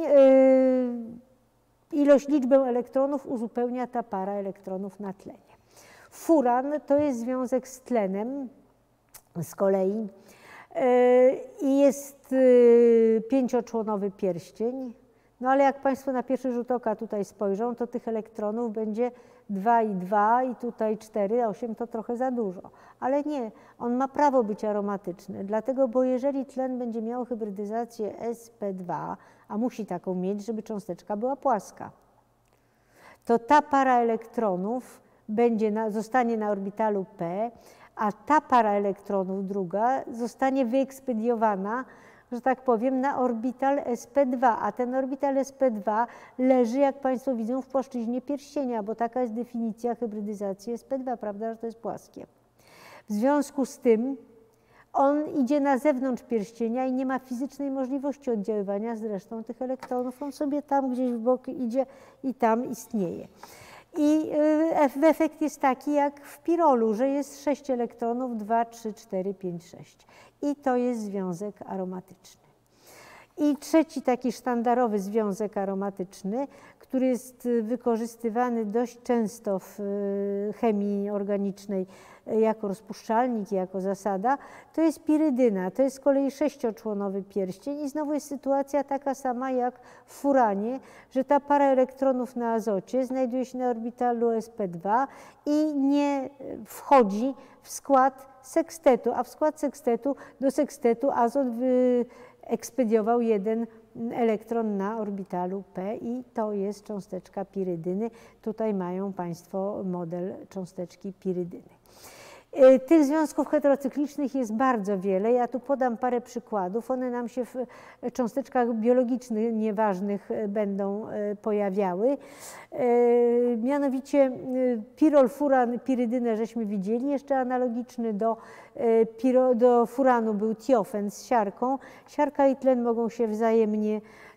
Liczbę elektronów uzupełnia ta para elektronów na tlenie. Furan to jest związek z tlenem z kolei i jest 5-członowy pierścień. No ale jak Państwo na pierwszy rzut oka tutaj spojrzą, to tych elektronów będzie 2 i 2 i tutaj 4, 8 to trochę za dużo. Ale nie, on ma prawo być aromatyczny, dlatego, bo jeżeli tlen będzie miał hybrydyzację sp2, a musi taką mieć, żeby cząsteczka była płaska, to ta para elektronów zostanie na orbitalu p, a ta para elektronów druga zostanie wyekspediowana, że tak powiem, na orbital sp2, a ten orbital sp2 leży, jak Państwo widzą, w płaszczyźnie pierścienia, bo taka jest definicja hybrydyzacji sp2, prawda, że to jest płaskie. W związku z tym on idzie na zewnątrz pierścienia i nie ma fizycznej możliwości oddziaływania z resztą tych elektronów. On sobie tam gdzieś w bok idzie i tam istnieje. I efekt jest taki jak w pirolu, że jest 6 elektronów, 2, 3, 4, 5, 6. I to jest związek aromatyczny. I trzeci taki sztandarowy związek aromatyczny, który jest wykorzystywany dość często w chemii organicznej jako rozpuszczalnik, jako zasada, to jest pirydyna. To jest z kolei 6-członowy pierścień i znowu jest sytuacja taka sama jak w furanie, że ta para elektronów na azocie znajduje się na orbitalu sp2 i nie wchodzi w skład sekstetu, a w skład sekstetu do sekstetu azot wyekspediował jeden elektron na orbitalu p i to jest cząsteczka pirydyny. Tutaj mają Państwo model cząsteczki pirydyny. Tych związków heterocyklicznych jest bardzo wiele. Ja tu podam parę przykładów. One nam się w cząsteczkach biologicznych nieważnych będą pojawiały. Mianowicie pirol, furan, pirydynę żeśmy widzieli. Jeszcze analogiczny do furanu był tiofen z siarką. Siarka i tlen mogą się wzajemnie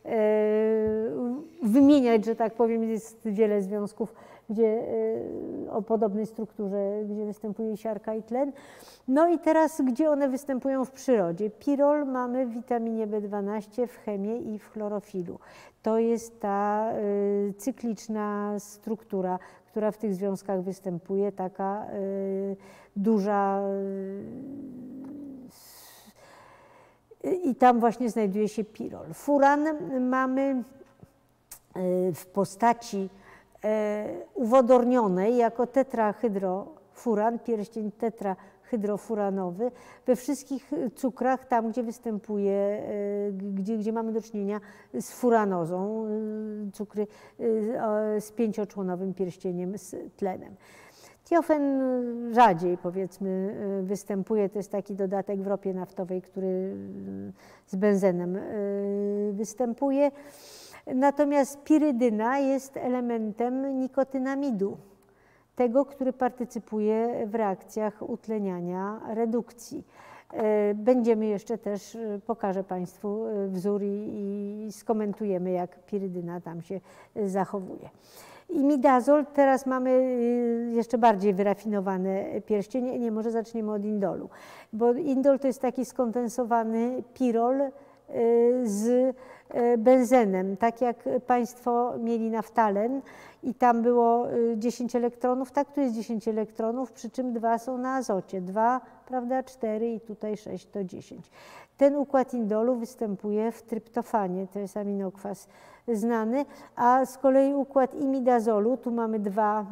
wymieniać, że tak powiem. Jest wiele związków o podobnej strukturze, gdzie występuje siarka i tlen. No i teraz, gdzie one występują w przyrodzie? Pirol mamy w witaminie B12, w chemie i w chlorofilu. To jest ta cykliczna struktura, która w tych związkach występuje, taka duża. I tam właśnie znajduje się pirol. Furan mamy w postaci uwodornionej jako tetrahydrofuran, pierścień tetrahydrofuranowy we wszystkich cukrach, tam gdzie występuje, gdzie mamy do czynienia z furanozą, cukry z 5-członowym pierścieniem z tlenem. Tiofen rzadziej, powiedzmy, występuje, to jest taki dodatek w ropie naftowej, który z benzenem występuje. Natomiast pirydyna jest elementem nikotynamidu, tego, który partycypuje w reakcjach utleniania, redukcji. Będziemy jeszcze też, pokażę Państwu wzór i skomentujemy, jak pirydyna tam się zachowuje. Imidazol, teraz mamy jeszcze bardziej wyrafinowane pierścienie. Nie, może zaczniemy od indolu, bo indol to jest taki skondensowany pirol z benzenem, tak jak Państwo mieli naftalen i tam było 10 elektronów, tak tu jest 10 elektronów, przy czym 2 są na azocie, 2, prawda, 4 i tutaj 6 to 10. Ten układ indolu występuje w tryptofanie, to jest aminokwas znany, a z kolei układ imidazolu, tu mamy dwa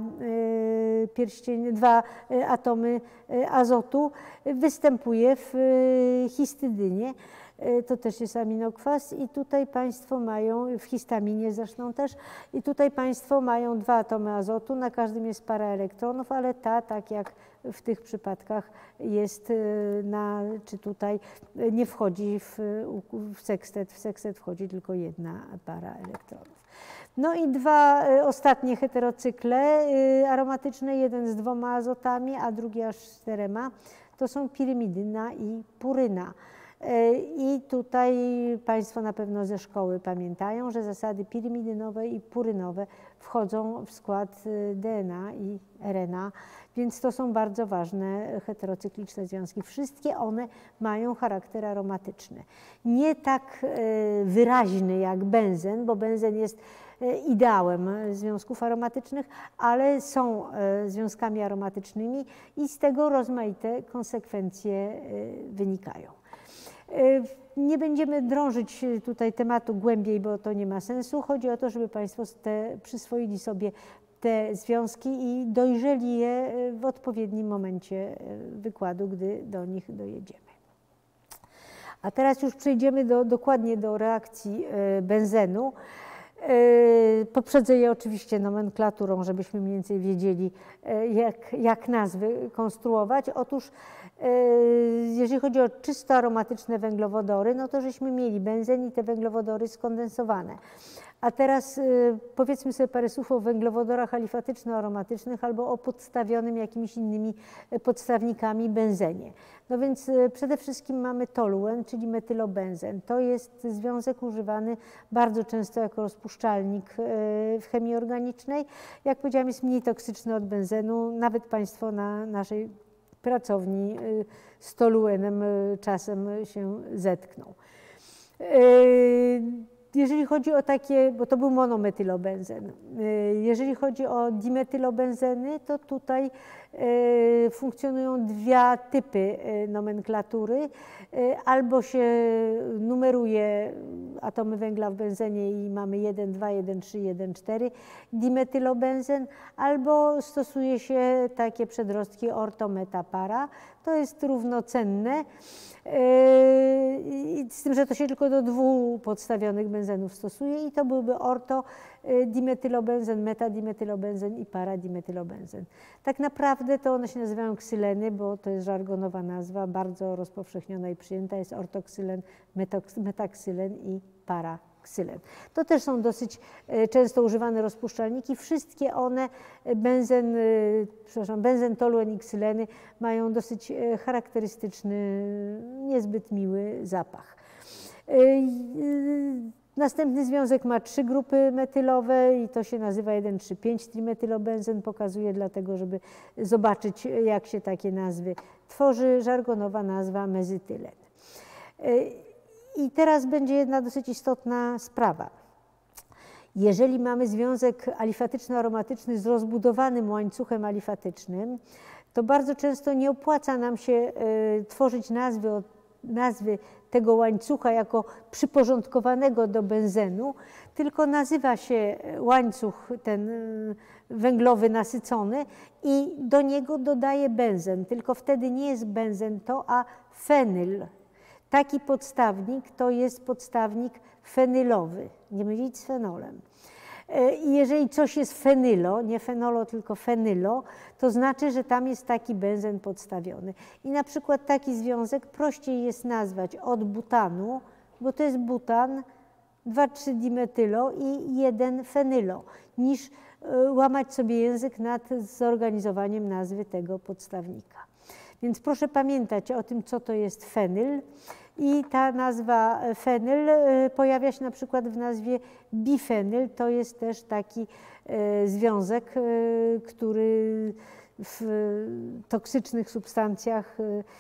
atomy azotu, występuje w histydynie. To też jest aminokwas i tutaj Państwo mają, w histaminie zresztą też, i tutaj Państwo mają 2 atomy azotu, na każdym jest para elektronów, ale tak jak w tych przypadkach jest, czy tutaj nie wchodzi w sekstet. W sekstet wchodzi tylko 1 para elektronów. No i 2 ostatnie heterocykle aromatyczne, jeden z 2 azotami, a drugi aż z 4, to są pirymidyna i puryna. I tutaj Państwo na pewno ze szkoły pamiętają, że zasady pirimidynowe i purynowe wchodzą w skład DNA i RNA, więc to są bardzo ważne heterocykliczne związki. Wszystkie one mają charakter aromatyczny. Nie tak wyraźny jak benzen, bo benzen jest ideałem związków aromatycznych, ale są związkami aromatycznymi i z tego rozmaite konsekwencje wynikają. Nie będziemy drążyć tutaj tematu głębiej, bo to nie ma sensu. Chodzi o to, żeby Państwo przyswoili sobie te związki i dojrzeli je w odpowiednim momencie wykładu, gdy do nich dojedziemy. A teraz już przejdziemy dokładnie do reakcji benzenu. Poprzedzę je oczywiście nomenklaturą, żebyśmy mniej więcej wiedzieli, jak nazwy konstruować. Otóż jeżeli chodzi o czysto aromatyczne węglowodory, no to żeśmy mieli benzen i te węglowodory skondensowane. A teraz powiedzmy sobie parę słów o węglowodorach alifatyczno-aromatycznych albo o podstawionym jakimiś innymi podstawnikami benzenie. No więc przede wszystkim mamy toluen, czyli metylobenzen. To jest związek używany bardzo często jako rozpuszczalnik w chemii organicznej. Jak powiedziałam, jest mniej toksyczny od benzenu. Nawet Państwo na naszej pracowni z toluenem czasem się zetkną. Jeżeli chodzi o takie, bo to był monometylobenzen, jeżeli chodzi o dimetylobenzeny, to tutaj funkcjonują dwa typy nomenklatury. Albo się numeruje atomy węgla w benzenie i mamy 1, 2, 1, 3, 1, 4 dimetylobenzen, albo stosuje się takie przedrostki orto-meta-para. To jest równocenne, z tym, że to się tylko do dwóch podstawionych benzenów stosuje i to byłby orto-dimetylobenzen, metadimetylobenzen i paradimetylobenzen. Tak naprawdę to one się nazywają ksyleny, bo to jest żargonowa nazwa, bardzo rozpowszechniona i przyjęta. Jest ortoksylen, metaksylen i paraksylen. To też są dosyć często używane rozpuszczalniki. Wszystkie one, benzen, toluen i ksyleny, mają dosyć charakterystyczny, niezbyt miły zapach. Następny związek ma 3 grupy metylowe i to się nazywa 1,3,5 trimetylobenzen. Pokazuję dlatego, żeby zobaczyć, jak się takie nazwy tworzy. Żargonowa nazwa mezytylen. I teraz będzie jedna dosyć istotna sprawa. Jeżeli mamy związek alifatyczno-aromatyczny z rozbudowanym łańcuchem alifatycznym, to bardzo często nie opłaca nam się tworzyć nazwy tego łańcucha jako przyporządkowanego do benzenu, tylko nazywa się łańcuch ten węglowy nasycony i do niego dodaje benzen, tylko wtedy nie jest benzen to, a fenyl. Taki podstawnik to jest podstawnik fenylowy, nie mylić z fenolem. I jeżeli coś jest fenylo, nie fenolo, tylko fenylo, to znaczy, że tam jest taki benzen podstawiony. I na przykład taki związek prościej jest nazwać od butanu, bo to jest butan, 2,3 dimetylo i 1 fenylo, niż łamać sobie język nad zorganizowaniem nazwy tego podstawnika. Więc proszę pamiętać o tym, co to jest fenyl. I ta nazwa fenyl pojawia się na przykład w nazwie bifenyl. To jest też taki związek, który w toksycznych substancjach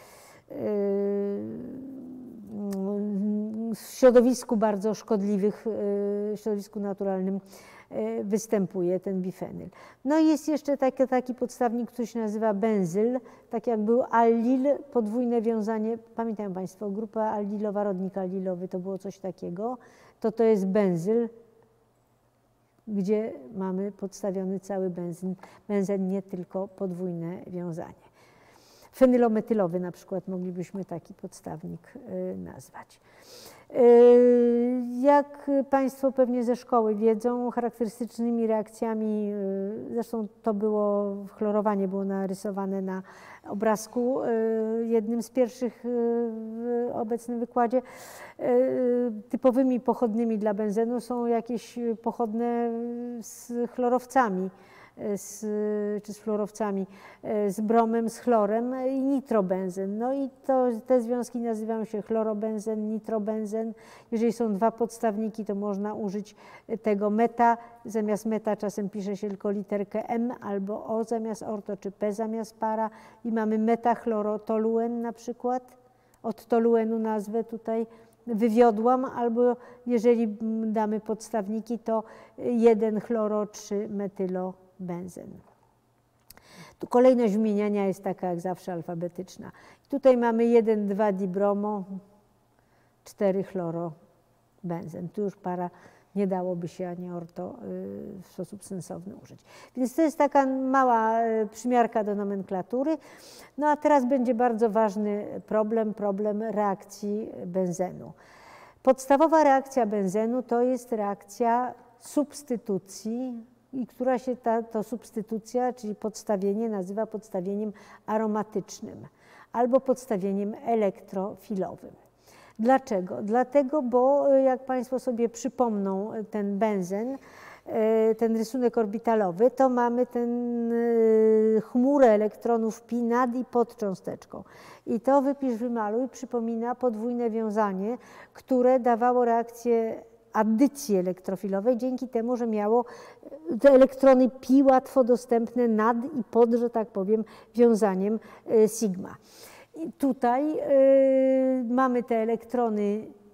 w środowisku bardzo szkodliwych, w środowisku naturalnym występuje ten bifenyl. No i jest jeszcze taki podstawnik, który się nazywa benzyl, tak jak był allil, podwójne wiązanie, pamiętają Państwo, grupa allilowa, rodnik allilowy, to było coś takiego, to jest benzyl, gdzie mamy podstawiony cały benzen, nie tylko podwójne wiązanie. Fenylometylowy na przykład moglibyśmy taki podstawnik nazwać. Jak Państwo pewnie ze szkoły wiedzą, charakterystycznymi reakcjami, zresztą to było, chlorowanie było narysowane na obrazku, jednym z pierwszych w obecnym wykładzie, typowymi pochodnymi dla benzenu są jakieś pochodne z chlorowcami, czy z fluorowcami, z bromem, z chlorem i nitrobenzen. No i te związki nazywają się chlorobenzen, nitrobenzen. Jeżeli są dwa podstawniki, to można użyć tego meta. Zamiast meta czasem pisze się tylko literkę M albo O zamiast orto, czy P zamiast para. I mamy metachlorotoluen na przykład. Od toluenu nazwę tutaj wywiodłam, albo jeżeli damy podstawniki, to 1-chloro-3 metylobenzen. Tu kolejność wymieniania jest taka jak zawsze alfabetyczna. Tutaj mamy 1,2-dibromo, 4-chlorobenzen. Tu już para nie dałoby się ani orto w sposób sensowny użyć. Więc to jest taka mała przymiarka do nomenklatury. No a teraz będzie bardzo ważny problem reakcji benzenu. Podstawowa reakcja benzenu to jest reakcja substytucji, i która się to substytucja, czyli podstawienie, nazywa podstawieniem aromatycznym albo podstawieniem elektrofilowym. Dlaczego? Dlatego, bo jak Państwo sobie przypomną ten benzen, ten rysunek orbitalowy, to mamy ten chmurę elektronów pi nad i pod cząsteczką. I to wypisz, wymaluj przypomina podwójne wiązanie, które dawało reakcję addycji elektrofilowej dzięki temu, że miało te elektrony pi łatwo dostępne nad i pod, że tak powiem, wiązaniem sigma. I tutaj mamy te elektrony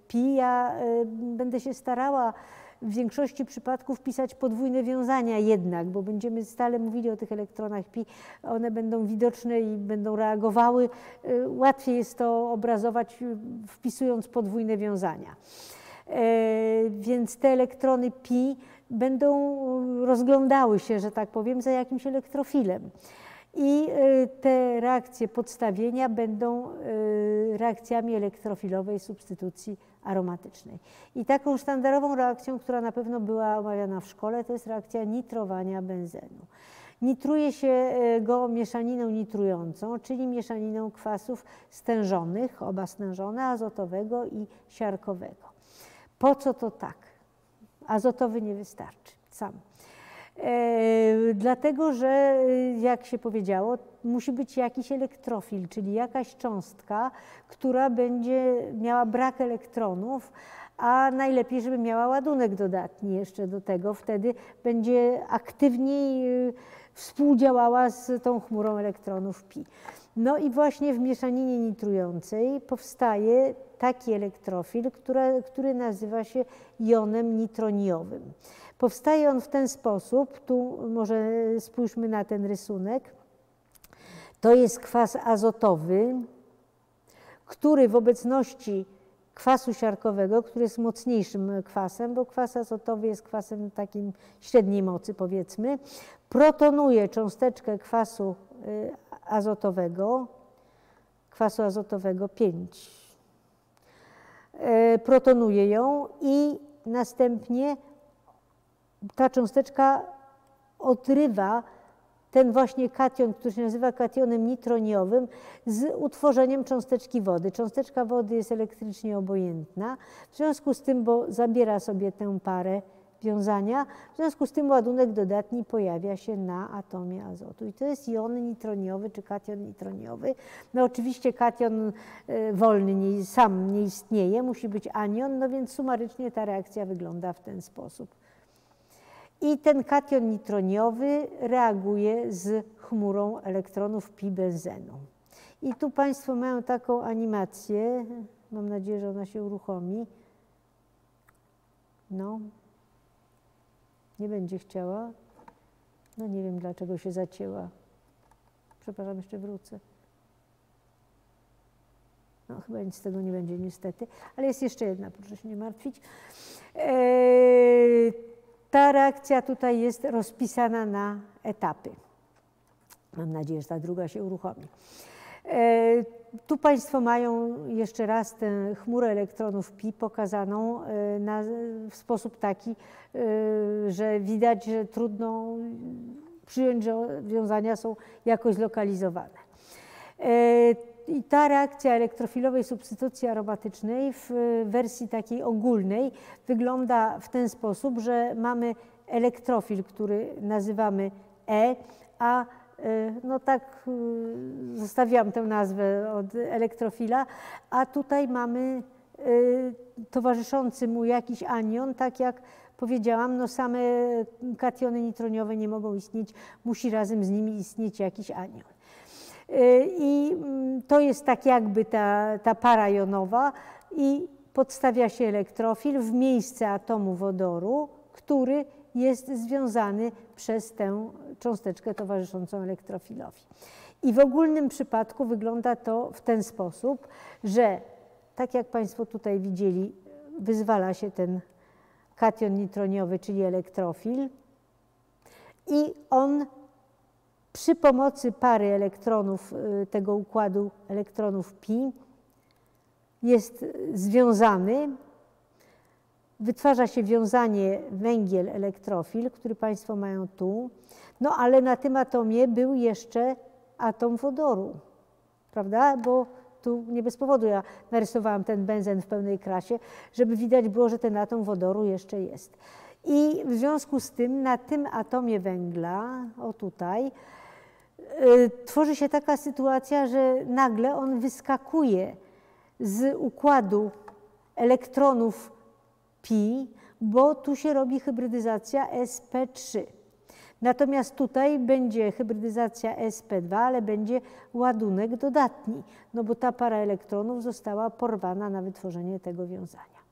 pi. Ja będę się starała w większości przypadków pisać podwójne wiązania jednak, bo będziemy stale mówili o tych elektronach pi, one będą widoczne i będą reagowały. Łatwiej jest to obrazować wpisując podwójne wiązania. Więc te elektrony pi będą rozglądały się, że tak powiem, za jakimś elektrofilem. I te reakcje podstawienia będą reakcjami elektrofilowej substytucji aromatycznej. I taką sztandarową reakcją, która na pewno była omawiana w szkole, to jest reakcja nitrowania benzenu. Nitruje się go mieszaniną nitrującą, czyli mieszaniną kwasów stężonych, oba stężone, azotowego i siarkowego. Po co to tak? Azotowy nie wystarczy sam. Dlatego, że jak się powiedziało, musi być jakiś elektrofil, czyli jakaś cząstka, która będzie miała brak elektronów, a najlepiej, żeby miała ładunek dodatni jeszcze do tego, wtedy będzie aktywniej współdziałała z tą chmurą elektronów pi. No i właśnie w mieszaninie nitrującej powstaje taki elektrofil, który nazywa się jonem nitroniowym. Powstaje on w ten sposób, tu może spójrzmy na ten rysunek, to jest kwas azotowy, który w obecności kwasu siarkowego, który jest mocniejszym kwasem, bo kwas azotowy jest kwasem takim średniej mocy powiedzmy, protonuje cząsteczkę kwasu azotowego 5. Protonuje ją i następnie ta cząsteczka odrywa ten właśnie kation, który się nazywa kationem nitroniowym, z utworzeniem cząsteczki wody. Cząsteczka wody jest elektrycznie obojętna, w związku z tym, bo zabiera sobie tę parę wiązania, w związku z tym ładunek dodatni pojawia się na atomie azotu. I to jest jon nitroniowy czy kation nitroniowy. No oczywiście kation wolny sam nie istnieje, musi być anion, no więc sumarycznie ta reakcja wygląda w ten sposób. I ten kation nitroniowy reaguje z chmurą elektronów pi benzenu. I tu Państwo mają taką animację, mam nadzieję, że ona się uruchomi. No, nie będzie chciała. No nie wiem, dlaczego się zacięła. Przepraszam, jeszcze wrócę. No chyba nic z tego nie będzie niestety, ale jest jeszcze jedna, proszę się nie martwić. Ta reakcja tutaj jest rozpisana na etapy. Mam nadzieję, że ta druga się uruchomi. Tu Państwo mają jeszcze raz tę chmurę elektronów pi pokazaną w sposób taki, że widać, że trudno przyjąć, że wiązania są jakoś zlokalizowane. I ta reakcja elektrofilowej substytucji aromatycznej w wersji takiej ogólnej wygląda w ten sposób, że mamy elektrofil, który nazywamy E, a no tak zostawiłam tę nazwę od elektrofila, a tutaj mamy towarzyszący mu jakiś anion, tak jak powiedziałam, no same kationy nitroniowe nie mogą istnieć, musi razem z nimi istnieć jakiś anion. I to jest tak jakby ta para jonowa i podstawia się elektrofil w miejsce atomu wodoru, który jest związany przez tę cząsteczkę towarzyszącą elektrofilowi. I w ogólnym przypadku wygląda to w ten sposób, że tak jak Państwo tutaj widzieli, wyzwala się ten kation nitroniowy, czyli elektrofil i on przy pomocy pary elektronów tego układu elektronów pi jest związany, wytwarza się wiązanie węgiel-elektrofil, który Państwo mają tu, no ale na tym atomie był jeszcze atom wodoru, prawda? Bo tu nie bez powodu ja narysowałam ten benzen w pełnej krasie, żeby widać było, że ten atom wodoru jeszcze jest. I w związku z tym na tym atomie węgla, o tutaj, tworzy się taka sytuacja, że nagle on wyskakuje z układu elektronów pi, bo tu się robi hybrydyzacja sp3. Natomiast tutaj będzie hybrydyzacja sp2, ale będzie ładunek dodatni, no bo ta para elektronów została porwana na wytworzenie tego wiązania.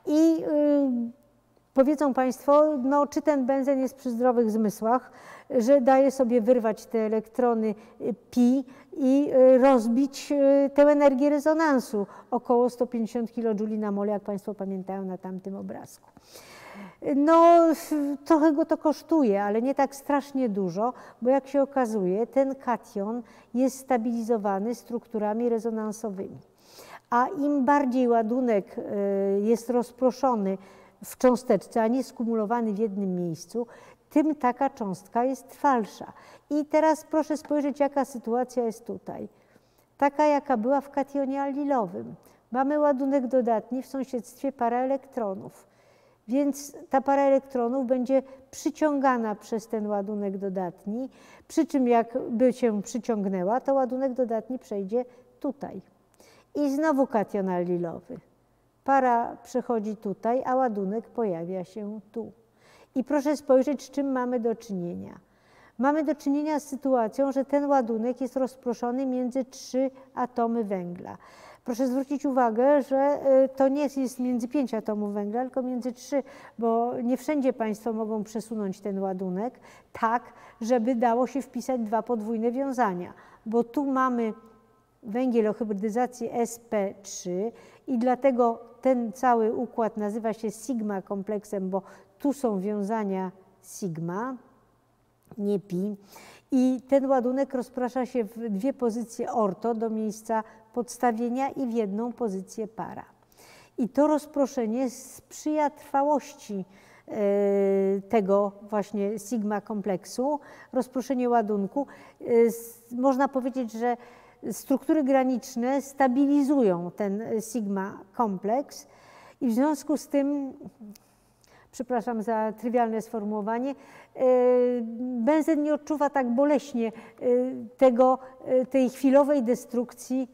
I powiedzą Państwo, no, czy ten benzen jest przy zdrowych zmysłach, że daje sobie wyrwać te elektrony pi i rozbić tę energię rezonansu, około 150 kJ na mol, jak Państwo pamiętają na tamtym obrazku. No, trochę go to kosztuje, ale nie tak strasznie dużo, bo jak się okazuje, ten kation jest stabilizowany strukturami rezonansowymi. A im bardziej ładunek jest rozproszony w cząsteczce, a nie skumulowany w jednym miejscu, tym taka cząstka jest trwalsza. I teraz proszę spojrzeć, jaka sytuacja jest tutaj. Taka, jaka była w kationie allilowym. Mamy ładunek dodatni w sąsiedztwie paraelektronów. Więc ta para elektronów będzie przyciągana przez ten ładunek dodatni, przy czym jakby się przyciągnęła, to ładunek dodatni przejdzie tutaj. I znowu kation allilowy. Para przechodzi tutaj, a ładunek pojawia się tu. I proszę spojrzeć, z czym mamy do czynienia. Mamy do czynienia z sytuacją, że ten ładunek jest rozproszony między 3 atomy węgla. Proszę zwrócić uwagę, że to nie jest między 5 atomów węgla, tylko między 3, bo nie wszędzie Państwo mogą przesunąć ten ładunek tak, żeby dało się wpisać 2 podwójne wiązania, bo tu mamy węgiel o hybrydyzacji sp3 i dlatego ten cały układ nazywa się sigma kompleksem, bo tu są wiązania sigma, nie pi. I ten ładunek rozprasza się w 2 pozycje orto do miejsca podstawienia i w 1 pozycję para. I to rozproszenie sprzyja trwałości tego właśnie sigma kompleksu, rozproszenie ładunku. Można powiedzieć, że struktury graniczne stabilizują ten sigma kompleks i w związku z tym, przepraszam za trywialne sformułowanie, benzen nie odczuwa tak boleśnie tej chwilowej destrukcji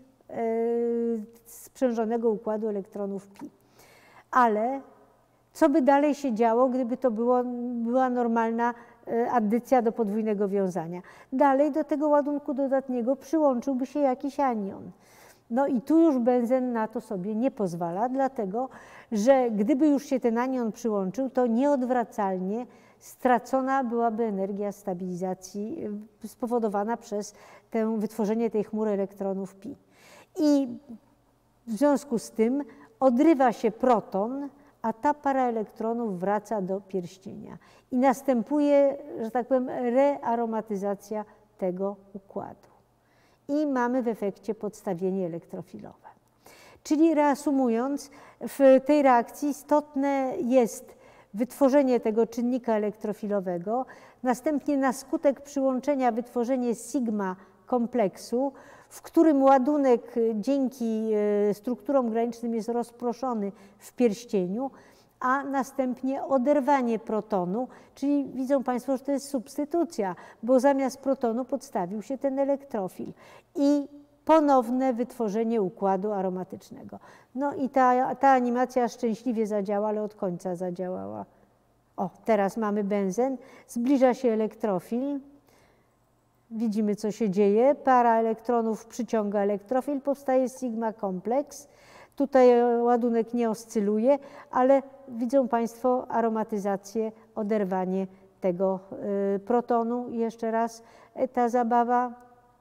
sprzężonego układu elektronów pi. Ale co by dalej się działo, gdyby to była normalna addycja do podwójnego wiązania? Dalej do tego ładunku dodatniego przyłączyłby się jakiś anion. No i tu już benzen na to sobie nie pozwala, dlatego że gdyby już się ten anion przyłączył, to nieodwracalnie stracona byłaby energia stabilizacji spowodowana przez wytworzenie tej chmury elektronów pi. I w związku z tym odrywa się proton, a ta para elektronów wraca do pierścienia. I następuje, że tak powiem, rearomatyzacja tego układu. I mamy w efekcie podstawienie elektrofilowe. Czyli reasumując, w tej reakcji istotne jest wytworzenie tego czynnika elektrofilowego, następnie na skutek przyłączenia wytworzenie sigma kompleksu, w którym ładunek dzięki strukturom granicznym jest rozproszony w pierścieniu, a następnie oderwanie protonu, czyli widzą Państwo, że to jest substytucja, bo zamiast protonu podstawił się ten elektrofil i ponowne wytworzenie układu aromatycznego. No i ta animacja szczęśliwie zadziała, ale od końca zadziałała. O, teraz mamy benzen, zbliża się elektrofil. Widzimy, co się dzieje. Para elektronów przyciąga elektrofil, powstaje sigma kompleks. Tutaj ładunek nie oscyluje, ale widzą Państwo aromatyzację, oderwanie tego protonu. I jeszcze raz ta zabawa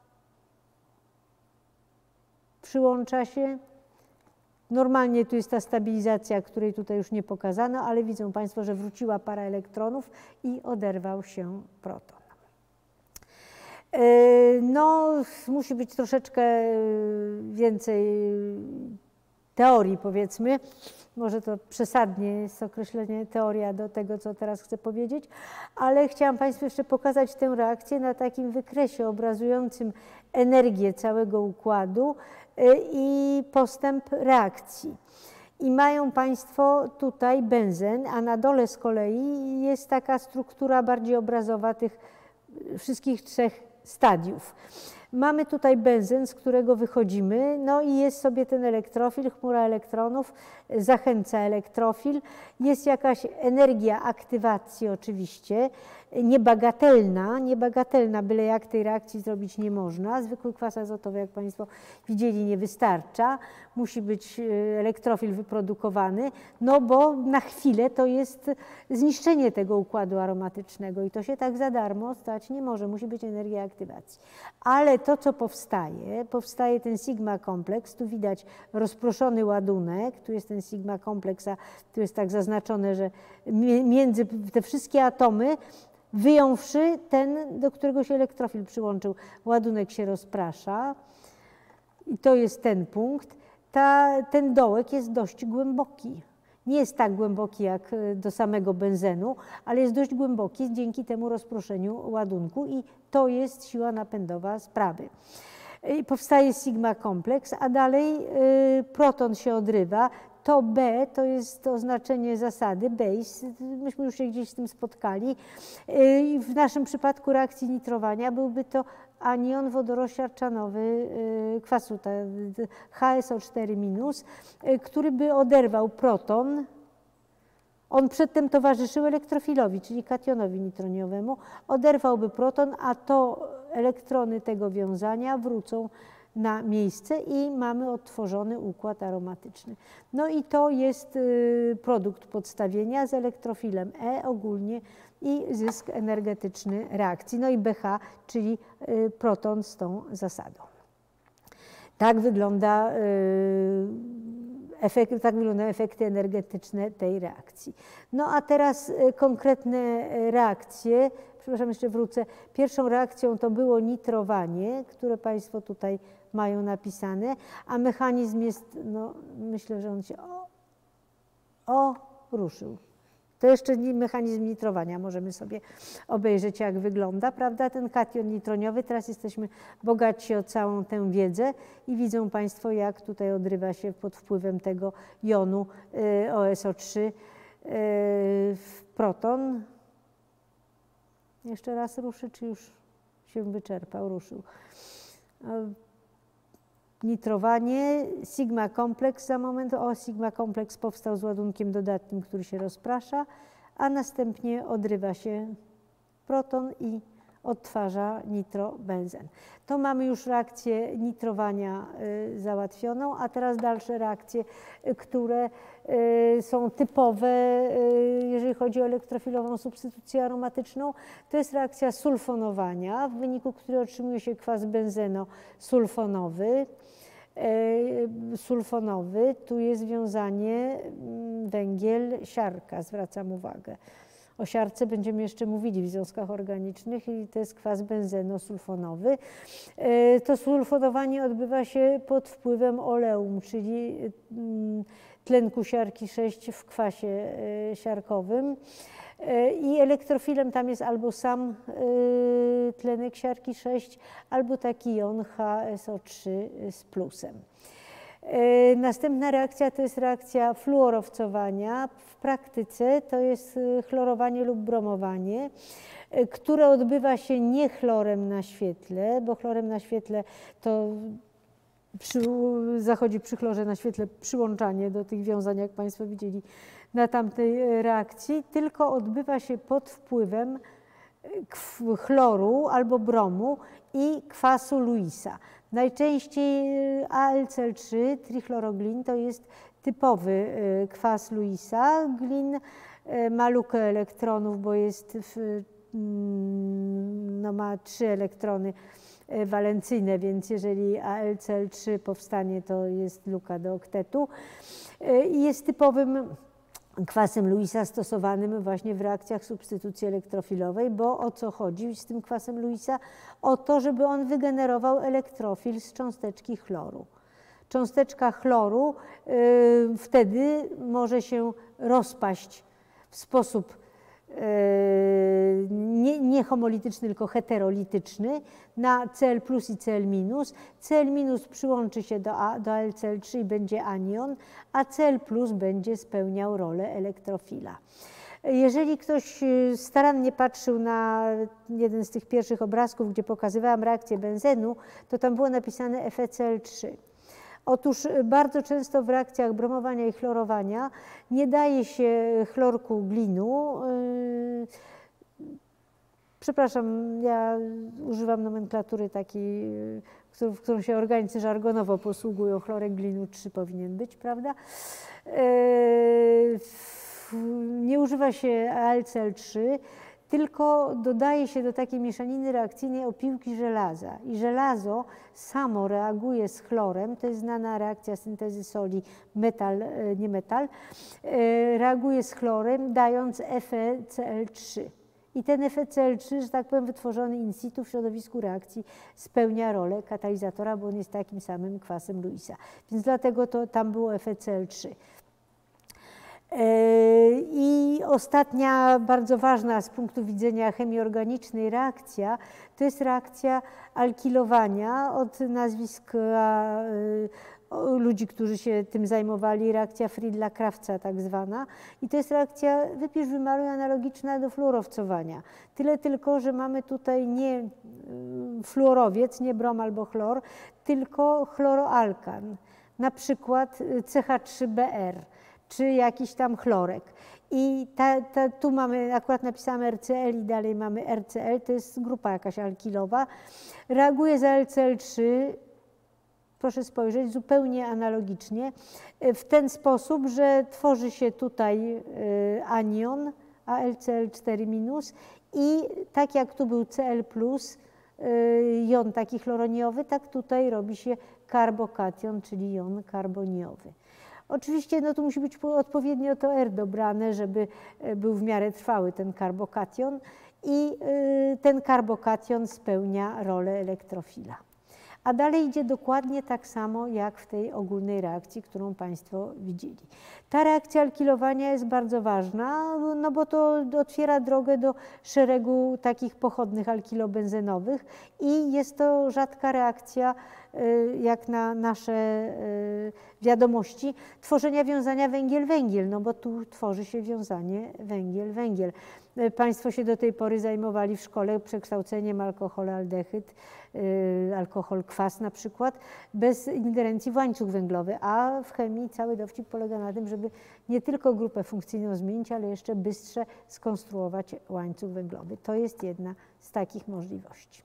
przyłącza się. Normalnie tu jest ta stabilizacja, której tutaj już nie pokazano, ale widzą Państwo, że wróciła para elektronów i oderwał się proton. No, musi być troszeczkę więcej teorii, powiedzmy. Może to przesadnie jest określenie teoria do tego, co teraz chcę powiedzieć, ale chciałam Państwu jeszcze pokazać tę reakcję na takim wykresie obrazującym energię całego układu i postęp reakcji. I mają Państwo tutaj benzen, a na dole z kolei jest taka struktura bardziej obrazowa tych wszystkich 3 stadiów. Mamy tutaj benzen, z którego wychodzimy, no i jest sobie ten elektrofil, chmura elektronów, zachęca elektrofil. Jest jakaś energia aktywacji oczywiście, niebagatelna, byle jak tej reakcji zrobić nie można. Zwykły kwas azotowy, jak Państwo widzieli, nie wystarcza. Musi być elektrofil wyprodukowany, no bo na chwilę to jest zniszczenie tego układu aromatycznego i to się tak za darmo stać nie może, musi być energia aktywacji. Ale to, co powstaje ten sigma kompleks, tu widać rozproszony ładunek, tu jest ten sigma kompleks, a tu jest tak zaznaczone, że między te wszystkie atomy, wyjąwszy ten, do którego się elektrofil przyłączył, ładunek się rozprasza i to jest ten punkt. Ten dołek jest dość głęboki. Nie jest tak głęboki jak do samego benzenu, ale jest dość głęboki dzięki temu rozproszeniu ładunku i to jest siła napędowa sprawy. I powstaje sigma kompleks, a dalej proton się odrywa. To B to jest oznaczenie zasady base. Myśmy już się gdzieś z tym spotkali. W naszym przypadku reakcji nitrowania byłby to anion wodorosiarczanowy kwasu HSO4-, który by oderwał proton. On przedtem towarzyszył elektrofilowi, czyli kationowi nitroniowemu. Oderwałby proton, a to elektrony tego wiązania wrócą na miejsce i mamy odtworzony układ aromatyczny. No i to jest produkt podstawienia z elektrofilem E ogólnie i zysk energetyczny reakcji. No i BH, czyli proton z tą zasadą. Tak wygląda efekty energetyczne tej reakcji. No a teraz konkretne reakcje. Przepraszam, jeszcze wrócę. Pierwszą reakcją to było nitrowanie, które Państwo tutaj mają napisane, a mechanizm jest, no myślę, że on się ruszył. To jeszcze mechanizm nitrowania, możemy sobie obejrzeć, jak wygląda, prawda, ten kation nitroniowy. Teraz jesteśmy bogatsi o całą tę wiedzę i widzą Państwo, jak tutaj odrywa się pod wpływem tego jonu OSO3 proton. Jeszcze raz ruszy, czy już się wyczerpał? Ruszył. Nitrowanie, sigma kompleks za moment. Sigma kompleks powstał z ładunkiem dodatnim, który się rozprasza, a następnie odrywa się proton i odtwarza nitrobenzen. To mamy już reakcję nitrowania załatwioną, a teraz dalsze reakcje, które są typowe, jeżeli chodzi o elektrofilową substytucję aromatyczną. To jest reakcja sulfonowania, w wyniku której otrzymuje się kwas benzenosulfonowy. Tu jest wiązanie węgiel-siarka, zwracam uwagę. O siarce będziemy jeszcze mówili w związkach organicznych i to jest kwas benzenosulfonowy. To sulfonowanie odbywa się pod wpływem oleum, czyli tlenku siarki 6 w kwasie siarkowym. I elektrofilem tam jest albo sam tlenek siarki 6, albo taki jon HSO3 z plusem. Następna reakcja to jest reakcja fluorowcowania. W praktyce to jest chlorowanie lub bromowanie, które odbywa się nie chlorem na świetle, bo chlorem na świetle to zachodzi przy chlorze na świetle przyłączanie do tych wiązań, jak Państwo widzieli na tamtej reakcji, tylko odbywa się pod wpływem chloru albo bromu i kwasu Lewisa. Najczęściej AlCl3, trichloroglin, to jest typowy kwas Lewisa. Glin ma lukę elektronów, bo jest ma 3 elektrony walencyjne, więc jeżeli AlCl3 powstanie, to jest luka do oktetu. I jest typowym kwasem Lewisa stosowanym właśnie w reakcjach substytucji elektrofilowej, bo o co chodzi z tym kwasem Lewisa? O to, żeby on wygenerował elektrofil z cząsteczki chloru. Cząsteczka chloru wtedy może się rozpaść w sposób nie homolityczny, tylko heterolityczny na Cl plus i Cl minus. Cl minus przyłączy się do AlCl3 i będzie anion, a Cl plus będzie spełniał rolę elektrofila. Jeżeli ktoś starannie patrzył na jeden z tych pierwszych obrazków, gdzie pokazywałam reakcję benzenu, to tam było napisane FeCl3. Otóż bardzo często w reakcjach bromowania i chlorowania nie daje się chlorku glinu. Przepraszam, ja używam nomenklatury takiej, w którą się organicy żargonowo posługują. Chlorek glinu 3 powinien być, prawda? Nie używa się AlCl3, tylko dodaje się do takiej mieszaniny reakcyjnej opiłki żelaza. I żelazo samo reaguje z chlorem, to jest znana reakcja syntezy soli metal, nie metal, reaguje z chlorem, dając FeCl3. I ten FeCl3, że tak powiem, wytworzony in situ w środowisku reakcji spełnia rolę katalizatora, bo on jest takim samym kwasem Lewisa. Więc dlatego to tam było FeCl3. I ostatnia, bardzo ważna z punktu widzenia chemii organicznej reakcja, to jest reakcja alkilowania od nazwiska ludzi, którzy się tym zajmowali, reakcja Friedla-Crafta tak zwana. I to jest reakcja wypisz, wymaluj analogiczna do fluorowcowania. Tyle tylko, że mamy tutaj nie fluorowiec, nie brom albo chlor, tylko chloroalkan, na przykład CH3Br, czy jakiś tam chlorek. I tu mamy akurat napisane RCl i dalej mamy RCl, to jest grupa jakaś alkilowa. Reaguje z AlCl3, proszę spojrzeć, zupełnie analogicznie, w ten sposób, że tworzy się tutaj anion AlCl4- i tak jak tu był Cl+, jon taki chloroniowy, tak tutaj robi się karbokation, czyli jon karboniowy. Oczywiście no, tu musi być odpowiednio to R dobrane, żeby był w miarę trwały ten karbokation i ten karbokation spełnia rolę elektrofila. A dalej idzie dokładnie tak samo jak w tej ogólnej reakcji, którą Państwo widzieli. Ta reakcja alkilowania jest bardzo ważna, no bo to otwiera drogę do szeregu takich pochodnych alkilobenzenowych i jest to rzadka reakcja, jak na nasze wiadomości, tworzenia wiązania węgiel-węgiel, no bo tu tworzy się wiązanie węgiel-węgiel. Państwo się do tej pory zajmowali w szkole przekształceniem alkohol-aldehyd, alkohol-kwas na przykład, bez ingerencji w łańcuch węglowy, a w chemii cały dowcip polega na tym, żeby nie tylko grupę funkcyjną zmienić, ale jeszcze bystrze skonstruować łańcuch węglowy. To jest jedna z takich możliwości.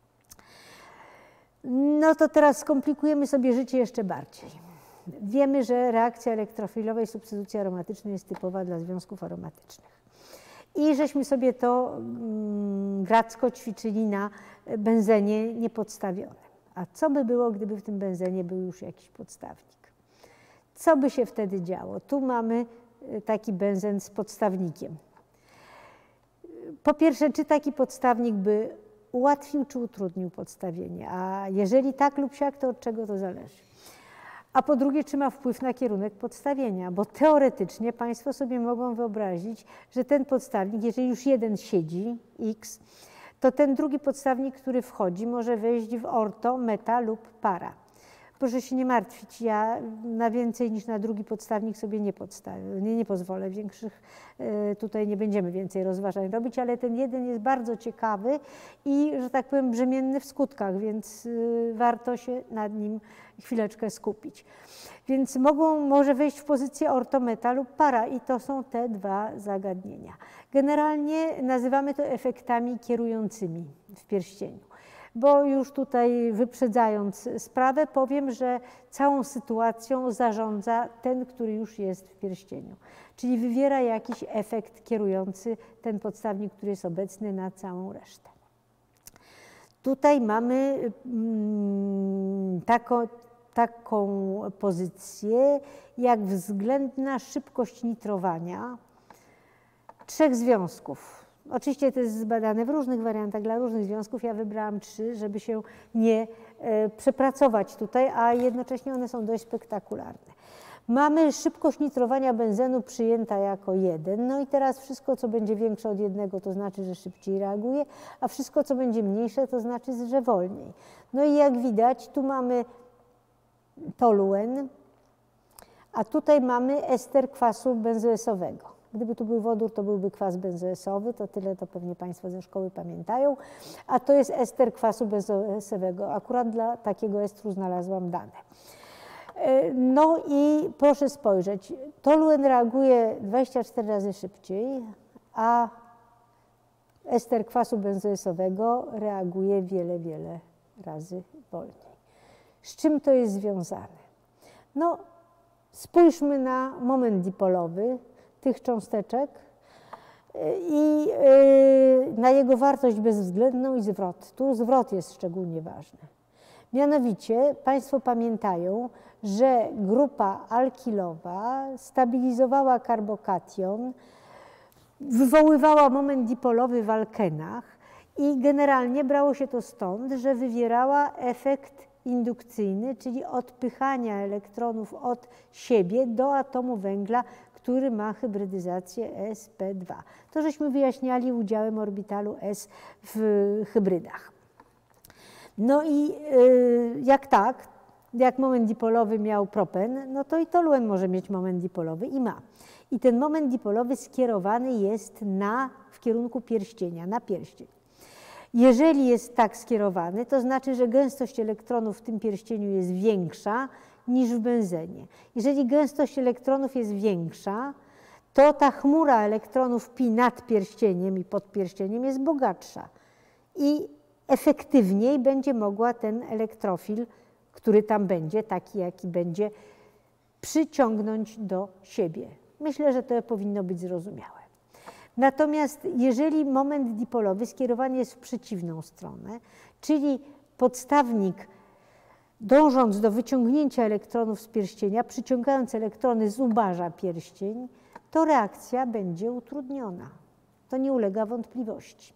No to teraz skomplikujemy sobie życie jeszcze bardziej. Wiemy, że reakcja elektrofilowa i substytucja aromatyczna jest typowa dla związków aromatycznych. I żeśmy sobie to gracko ćwiczyli na benzenie niepodstawionym. A co by było, gdyby w tym benzenie był już jakiś podstawnik? Co by się wtedy działo? Tu mamy taki benzen z podstawnikiem. Po pierwsze, czy taki podstawnik by ułatwił czy utrudnił podstawienie? A jeżeli tak lub siak, to od czego to zależy? A po drugie, czy ma wpływ na kierunek podstawienia? Bo teoretycznie Państwo sobie mogą wyobrazić, że ten podstawnik, jeżeli już jeden siedzi, X, to ten drugi podstawnik, który wchodzi, może wejść w orto, meta lub para. Proszę się nie martwić, ja na więcej niż na drugi podstawnik sobie nie pozwolę. Większych tutaj nie będziemy więcej rozważań robić, ale ten jeden jest bardzo ciekawy i, że tak powiem, brzemienny w skutkach, więc warto się nad nim chwileczkę skupić. Więc może wejść w pozycję ortometa lub para i to są te dwa zagadnienia. Generalnie nazywamy to efektami kierującymi w pierścieniu. Bo już tutaj wyprzedzając sprawę powiem, że całą sytuacją zarządza ten, który już jest w pierścieniu. Czyli wywiera jakiś efekt kierujący ten podstawnik, który jest obecny na całą resztę. Tutaj mamy taką pozycję jak względna szybkość nitrowania trzech związków. Oczywiście to jest zbadane w różnych wariantach dla różnych związków. Ja wybrałam 3, żeby się nie przepracować tutaj, a jednocześnie one są dość spektakularne. Mamy szybkość nitrowania benzenu przyjęta jako 1. No i teraz wszystko, co będzie większe od 1, to znaczy, że szybciej reaguje, a wszystko, co będzie mniejsze, to znaczy, że wolniej. No i jak widać, tu mamy toluen, a tutaj mamy ester kwasu benzoesowego. Gdyby tu był wodór, to byłby kwas benzoesowy, to tyle to pewnie Państwo ze szkoły pamiętają, a to jest ester kwasu benzoesowego. Akurat dla takiego estru znalazłam dane. No i proszę spojrzeć, toluen reaguje 24 razy szybciej, a ester kwasu benzoesowego reaguje wiele, wiele razy wolniej. Z czym to jest związane? No, spójrzmy na moment dipolowy tych cząsteczek i na jego wartość bezwzględną i zwrot. Tu zwrot jest szczególnie ważny. Mianowicie Państwo pamiętają, że grupa alkilowa stabilizowała karbokation, wywoływała moment dipolowy w alkenach i generalnie brało się to stąd, że wywierała efekt indukcyjny, czyli odpychania elektronów od siebie do atomu węgla, który ma hybrydyzację sp2. To żeśmy wyjaśniali udziałem orbitalu s w hybrydach. No i jak moment dipolowy miał propen, no to i toluen może mieć moment dipolowy i ma. I ten moment dipolowy skierowany jest w kierunku pierścienia, na pierścień. Jeżeli jest tak skierowany, to znaczy, że gęstość elektronów w tym pierścieniu jest większa niż w benzenie. Jeżeli gęstość elektronów jest większa, to ta chmura elektronów pi nad pierścieniem i pod pierścieniem jest bogatsza. I efektywniej będzie mogła ten elektrofil, który tam będzie, taki jaki będzie, przyciągnąć do siebie. Myślę, że to powinno być zrozumiałe. Natomiast jeżeli moment dipolowy skierowany jest w przeciwną stronę, czyli podstawnik dążąc do wyciągnięcia elektronów z pierścienia, przyciągając elektrony zubaża pierścień, to reakcja będzie utrudniona. To nie ulega wątpliwości.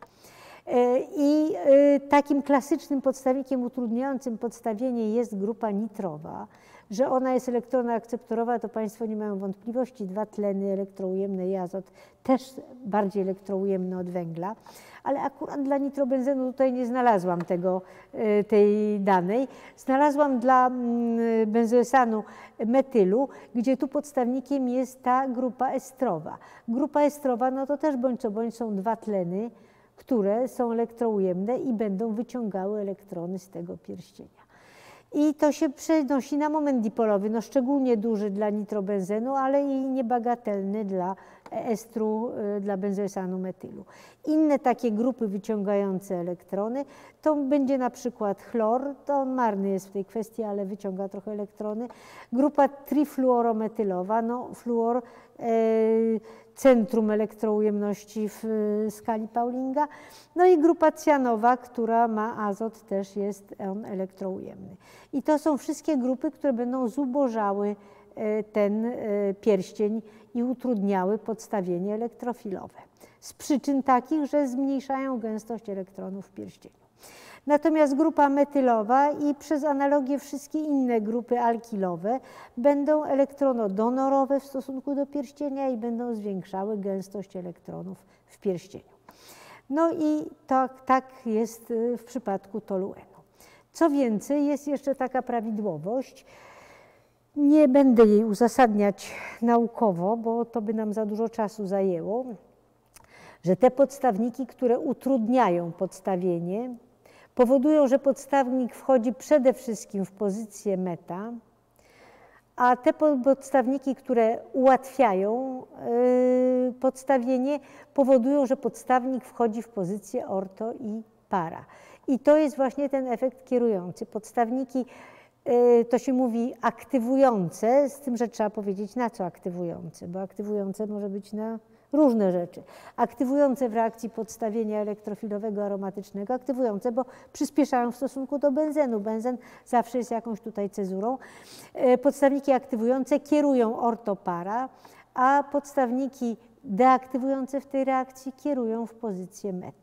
I takim klasycznym podstawnikiem utrudniającym podstawienie jest grupa nitrowa. Że ona jest elektronoakceptorowa, to Państwo nie mają wątpliwości. 2 tleny elektroujemne i azot też bardziej elektroujemne od węgla. Ale akurat dla nitrobenzenu tutaj nie znalazłam tej danej. Znalazłam dla benzoesanu metylu, gdzie tu podstawnikiem jest ta grupa estrowa. Grupa estrowa, no to też bądź co bądź są 2 tleny, które są elektroujemne i będą wyciągały elektrony z tego pierścienia. I to się przenosi na moment dipolowy, no szczególnie duży dla nitrobenzenu, ale i niebagatelny dla estru, dla benzoesanu metylu. Inne takie grupy wyciągające elektrony to będzie na przykład chlor, to on marny jest w tej kwestii, ale wyciąga trochę elektrony. Grupa trifluorometylowa, no fluor, centrum elektroujemności w skali Paulinga. No i grupa cyanowa, która ma azot, też jest on elektroujemny. I to są wszystkie grupy, które będą zubożały ten pierścień i utrudniały podstawienie elektrofilowe. Z przyczyn takich, że zmniejszają gęstość elektronów w pierścieniu. Natomiast grupa metylowa i przez analogię wszystkie inne grupy alkilowe będą elektronodonorowe w stosunku do pierścienia i będą zwiększały gęstość elektronów w pierścieniu. No i tak jest w przypadku toluenu. Co więcej, jest jeszcze taka prawidłowość, nie będę jej uzasadniać naukowo, bo to by nam za dużo czasu zajęło, że te podstawniki, które utrudniają podstawienie, powodują, że podstawnik wchodzi przede wszystkim w pozycję meta, a te podstawniki, które ułatwiają podstawienie, powodują, że podstawnik wchodzi w pozycję orto i para. I to jest właśnie ten efekt kierujący. Podstawniki, to się mówi aktywujące, z tym, że trzeba powiedzieć na co aktywujące, bo aktywujące może być na różne rzeczy. Aktywujące w reakcji podstawienia elektrofilowego aromatycznego, aktywujące, bo przyspieszają w stosunku do benzenu. Benzen zawsze jest jakąś tutaj cezurą. Podstawniki aktywujące kierują ortopara, a podstawniki deaktywujące w tej reakcji kierują w pozycję meta.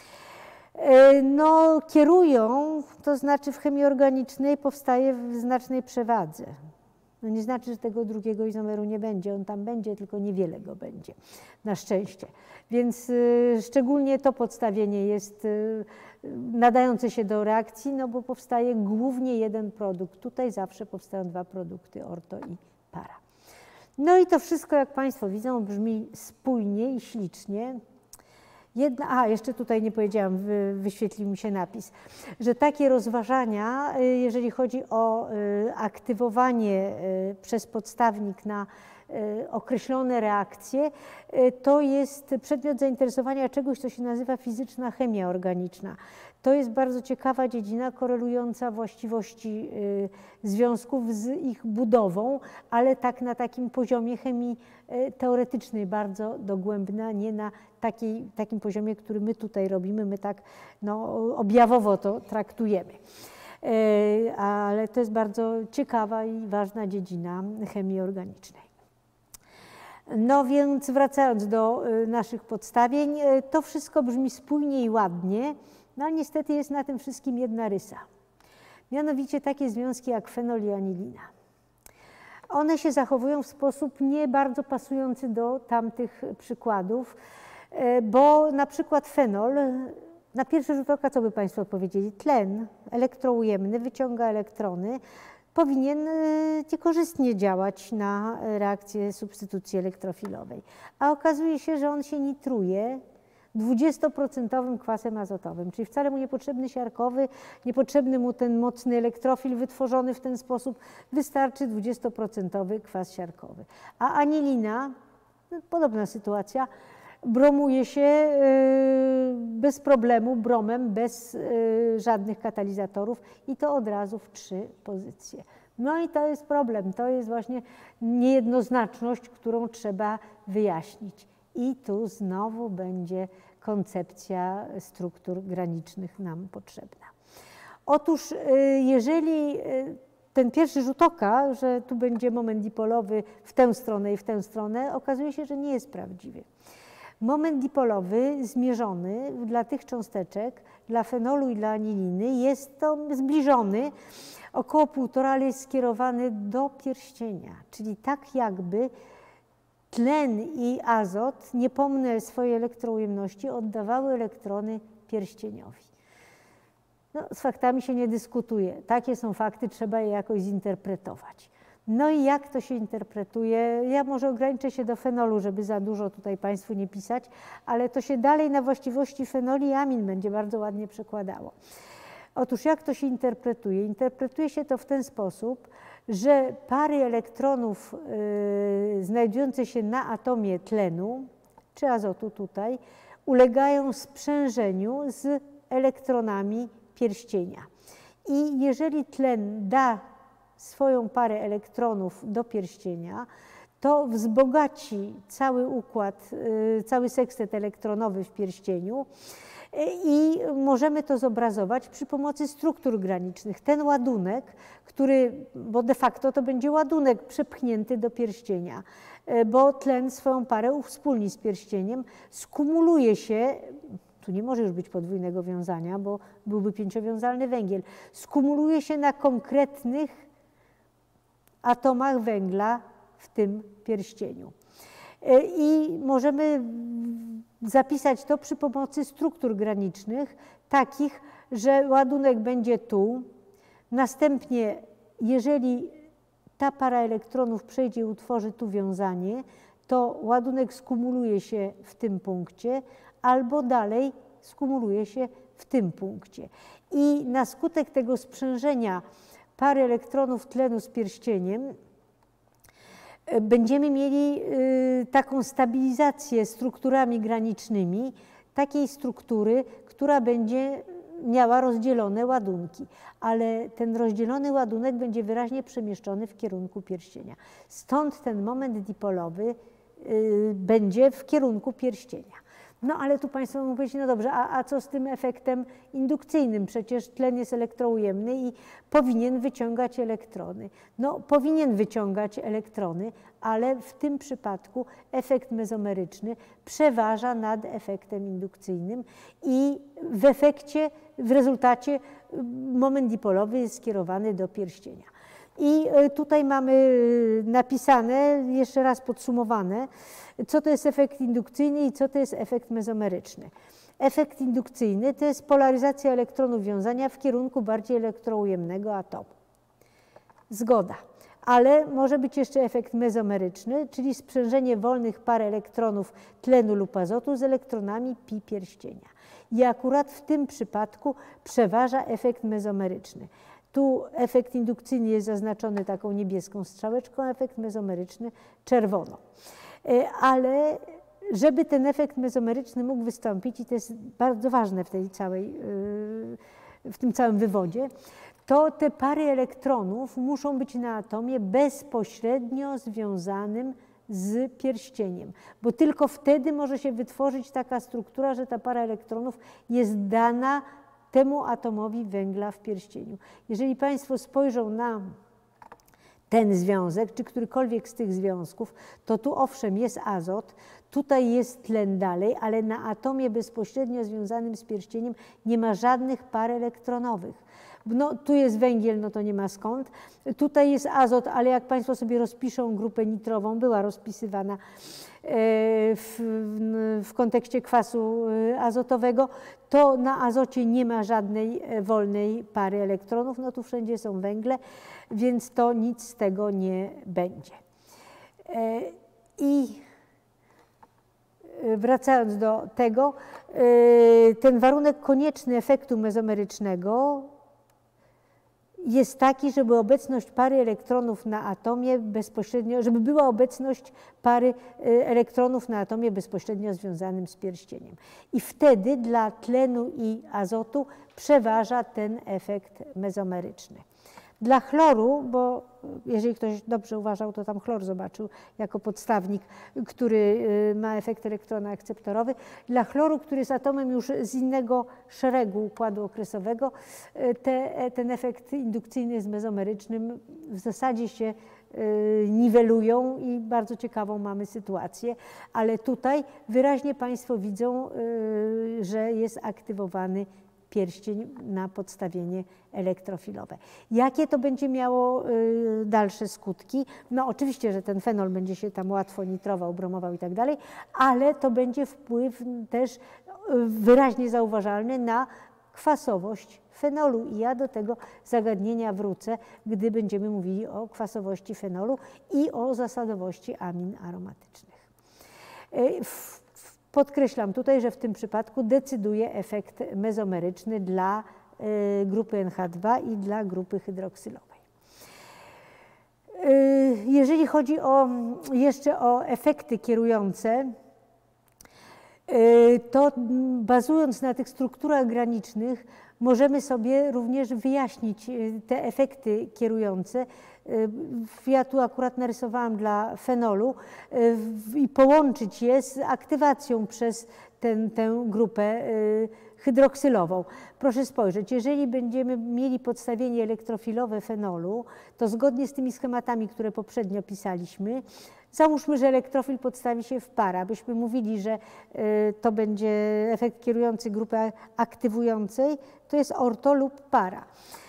No, kierują, to znaczy w chemii organicznej powstaje w znacznej przewadze. No nie znaczy, że tego drugiego izomeru nie będzie, on tam będzie, tylko niewiele go będzie, na szczęście. Więc szczególnie to podstawienie jest nadające się do reakcji, no bo powstaje głównie jeden produkt. Tutaj zawsze powstają 2 produkty, orto i para. No i to wszystko, jak Państwo widzą, brzmi spójnie i ślicznie. Jeszcze tutaj nie powiedziałam, wyświetlił mi się napis, że takie rozważania, jeżeli chodzi o aktywowanie przez podstawnik na określone reakcje, to jest przedmiot zainteresowania czegoś, co się nazywa fizyczna chemia organiczna. To jest bardzo ciekawa dziedzina korelująca właściwości związków z ich budową, ale tak na takim poziomie chemii teoretycznej, bardzo dogłębna, nie na takim poziomie, który my tutaj robimy, my tak objawowo to traktujemy. Ale to jest bardzo ciekawa i ważna dziedzina chemii organicznej. No więc wracając do naszych podstawień, to wszystko brzmi spójnie i ładnie, no ale niestety jest na tym wszystkim jedna rysa. Mianowicie takie związki jak fenol i anilina. One się zachowują w sposób nie bardzo pasujący do tamtych przykładów, bo na przykład fenol, na pierwszy rzut oka co by Państwo powiedzieli? Tlen elektroujemny wyciąga elektrony, powinien niekorzystnie działać na reakcję substytucji elektrofilowej. A okazuje się, że on się nitruje 20% kwasem azotowym, czyli wcale mu niepotrzebny siarkowy, niepotrzebny mu ten mocny elektrofil wytworzony w ten sposób, wystarczy 20% kwas siarkowy. A anilina, podobna sytuacja, bromuje się bez problemu, bromem, bez żadnych katalizatorów i to od razu w 3 pozycje. No i to jest problem, to jest właśnie niejednoznaczność, którą trzeba wyjaśnić. I tu znowu będzie koncepcja struktur granicznych nam potrzebna. Otóż jeżeli ten pierwszy rzut oka, że tu będzie moment dipolowy w tę stronę i w tę stronę, okazuje się, że nie jest prawdziwy. Moment dipolowy zmierzony dla tych cząsteczek, dla fenolu i dla aniliny jest to zbliżony, około 1,5, ale jest skierowany do pierścienia, czyli tak jakby tlen i azot, niepomne swojej elektroujemności, oddawały elektrony pierścieniowi. No, z faktami się nie dyskutuje. Takie są fakty, trzeba je jakoś zinterpretować. No i jak to się interpretuje? Ja może ograniczę się do fenolu, żeby za dużo tutaj Państwu nie pisać, ale to się dalej na właściwości fenoli i amin będzie bardzo ładnie przekładało. Otóż jak to się interpretuje? Interpretuje się to w ten sposób, że pary elektronów znajdujące się na atomie tlenu, czy azotu tutaj, ulegają sprzężeniu z elektronami pierścienia. I jeżeli tlen da swoją parę elektronów do pierścienia, to wzbogaci cały układ, cały sekstet elektronowy w pierścieniu i możemy to zobrazować przy pomocy struktur granicznych. Ten ładunek, bo de facto to będzie ładunek przepchnięty do pierścienia, bo tlen swoją parę uwspólni z pierścieniem, skumuluje się, tu nie może już być podwójnego wiązania, bo byłby 5-wiązalny węgiel, skumuluje się na konkretnych atomach węgla w tym pierścieniu. I możemy zapisać to przy pomocy struktur granicznych, takich, że ładunek będzie tu, następnie jeżeli ta para elektronów przejdzie i utworzy tu wiązanie, to ładunek skumuluje się w tym punkcie, albo dalej skumuluje się w tym punkcie. I na skutek tego sprzężenia pary elektronów tlenu z pierścieniem będziemy mieli taką stabilizację strukturami granicznymi, takiej struktury, która będzie miała rozdzielone ładunki, ale ten rozdzielony ładunek będzie wyraźnie przemieszczony w kierunku pierścienia. Stąd ten moment dipolowy będzie w kierunku pierścienia. No ale tu Państwo mogą powiedzieć, no dobrze, a co z tym efektem indukcyjnym? Przecież tlen jest elektroujemny i powinien wyciągać elektrony. No powinien wyciągać elektrony, ale w tym przypadku efekt mezomeryczny przeważa nad efektem indukcyjnym i w rezultacie moment dipolowy jest skierowany do pierścienia. I tutaj mamy napisane, jeszcze raz podsumowane, co to jest efekt indukcyjny i co to jest efekt mezomeryczny. Efekt indukcyjny to jest polaryzacja elektronów wiązania w kierunku bardziej elektroujemnego atomu. Zgoda. ale może być jeszcze efekt mezomeryczny, czyli sprzężenie wolnych par elektronów tlenu lub azotu z elektronami pi pierścienia. I akurat w tym przypadku przeważa efekt mezomeryczny. Tu efekt indukcyjny jest zaznaczony taką niebieską strzałeczką, efekt mezomeryczny czerwoną. Ale żeby ten efekt mezomeryczny mógł wystąpić, i to jest bardzo ważne w tym całym wywodzie, to te pary elektronów muszą być na atomie bezpośrednio związanym z pierścieniem, bo tylko wtedy może się wytworzyć taka struktura, że ta para elektronów jest dana temu atomowi węgla w pierścieniu. Jeżeli Państwo spojrzą na ten związek, czy którykolwiek z tych związków, to tu owszem jest azot, tutaj jest tlen dalej, ale na atomie bezpośrednio związanym z pierścieniem nie ma żadnych par elektronowych. No, tu jest węgiel, no to nie ma skąd. Tutaj jest azot, ale jak Państwo sobie rozpiszą grupę nitrową, była rozpisywana w kontekście kwasu azotowego, to na azocie nie ma żadnej wolnej pary elektronów. No tu wszędzie są węgle, więc to nic z tego nie będzie. I wracając do tego, ten warunek konieczny efektu mezomerycznego jest taki, żeby obecność pary elektronów na atomie bezpośrednio, żeby była obecność pary elektronów na atomie bezpośrednio związanym z pierścieniem. I wtedy dla tlenu i azotu przeważa ten efekt mezomeryczny. Dla chloru, bo jeżeli ktoś dobrze uważał, to tam chlor zobaczył jako podstawnik, który ma efekt elektrona akceptorowy. Dla chloru, który jest atomem już z innego szeregu układu okresowego, ten efekt indukcyjny z mezomerycznym w zasadzie się niwelują i bardzo ciekawą mamy sytuację, ale tutaj wyraźnie Państwo widzą, że jest aktywowany pierścień na podstawienie elektrofilowe. Jakie to będzie miało dalsze skutki? No oczywiście, że ten fenol będzie się tam łatwo nitrował, bromował i tak dalej, ale to będzie wpływ też wyraźnie zauważalny na kwasowość fenolu. I ja do tego zagadnienia wrócę, gdy będziemy mówili o kwasowości fenolu i o zasadowości amin aromatycznych. Podkreślam tutaj, że w tym przypadku decyduje efekt mezomeryczny dla grupy NH2 i dla grupy hydroksylowej. Jeżeli chodzi jeszcze o efekty kierujące, to bazując na tych strukturach granicznych możemy sobie również wyjaśnić te efekty kierujące. Ja tu akurat narysowałam dla fenolu i połączyć je z aktywacją przez tę grupę hydroksylową. Proszę spojrzeć, jeżeli będziemy mieli podstawienie elektrofilowe fenolu, to zgodnie z tymi schematami, które poprzednio pisaliśmy, załóżmy, że elektrofil podstawi się w para, byśmy mówili, że to będzie efekt kierujący grupy aktywującej, to jest orto lub para.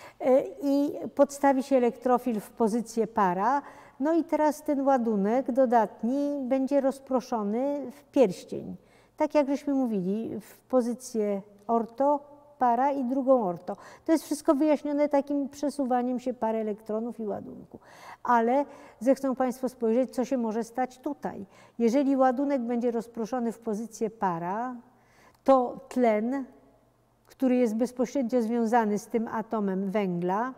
I podstawi się elektrofil w pozycję para, no i teraz ten ładunek dodatni będzie rozproszony w pierścień. Tak jak żeśmy mówili, w pozycję orto, para i drugą orto. To jest wszystko wyjaśnione takim przesuwaniem się pary elektronów i ładunku. Ale zechcą Państwo spojrzeć, co się może stać tutaj. Jeżeli ładunek będzie rozproszony w pozycję para, to tlen, który jest bezpośrednio związany z tym atomem węgla,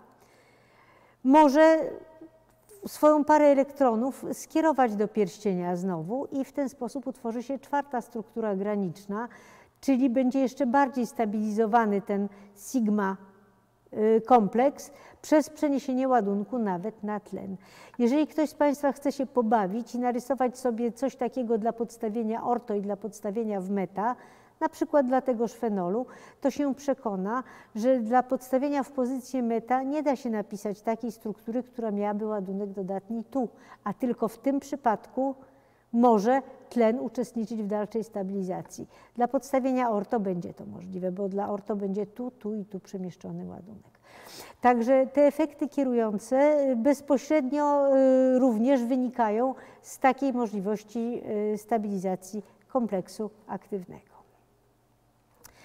może swoją parę elektronów skierować do pierścienia znowu i w ten sposób utworzy się czwarta struktura graniczna, czyli będzie jeszcze bardziej stabilizowany ten sigma kompleks przez przeniesienie ładunku nawet na tlen. Jeżeli ktoś z Państwa chce się pobawić i narysować sobie coś takiego dla podstawienia orto i dla podstawienia w meta, na przykład dla tegoż fenolu, to się przekona, że dla podstawienia w pozycję meta nie da się napisać takiej struktury, która miałaby ładunek dodatni tu, a tylko w tym przypadku może tlen uczestniczyć w dalszej stabilizacji. Dla podstawienia orto będzie to możliwe, bo dla orto będzie tu i tu przemieszczony ładunek. Także te efekty kierujące bezpośrednio również wynikają z takiej możliwości stabilizacji kompleksu aktywnego.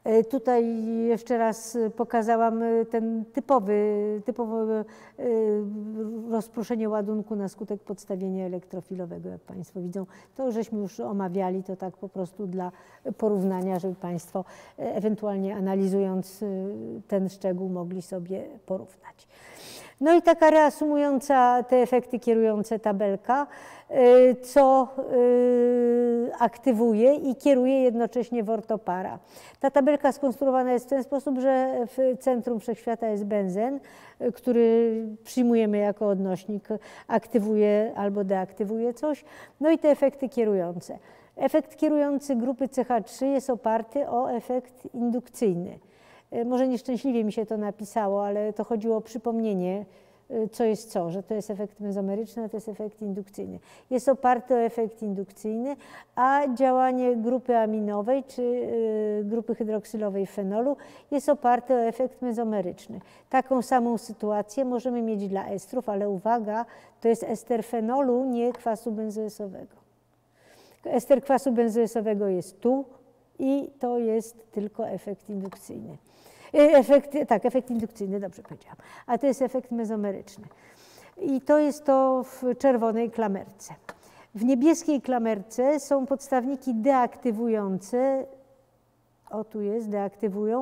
Tutaj jeszcze raz pokazałam ten typowe rozproszenie ładunku na skutek podstawienia elektrofilowego, jak Państwo widzą. To żeśmy już omawiali, to tak po prostu dla porównania, żeby Państwo ewentualnie analizując ten szczegół mogli sobie porównać. No i taka reasumująca te efekty kierujące tabelka, co aktywuje i kieruje jednocześnie wortopara. Ta tabelka skonstruowana jest w ten sposób, że w centrum wszechświata jest benzen, który przyjmujemy jako odnośnik, aktywuje albo deaktywuje coś. No i te efekty kierujące. Efekt kierujący grupy CH3 jest oparty o efekt indukcyjny. Może nieszczęśliwie mi się to napisało, ale to chodziło o przypomnienie, co jest co, że to jest efekt mezomeryczny, a to jest efekt indukcyjny. Jest oparty o efekt indukcyjny, a działanie grupy aminowej czy grupy hydroksylowej fenolu jest oparte o efekt mezomeryczny. Taką samą sytuację możemy mieć dla estrów, ale uwaga, to jest ester fenolu, nie kwasu benzoesowego. Ester kwasu benzoesowego jest tu i to jest tylko efekt indukcyjny. Efekt indukcyjny, dobrze powiedziałam, a to jest efekt mezomeryczny. I to jest to w czerwonej klamerce. W niebieskiej klamerce są podstawniki deaktywujące, o tu jest, deaktywują,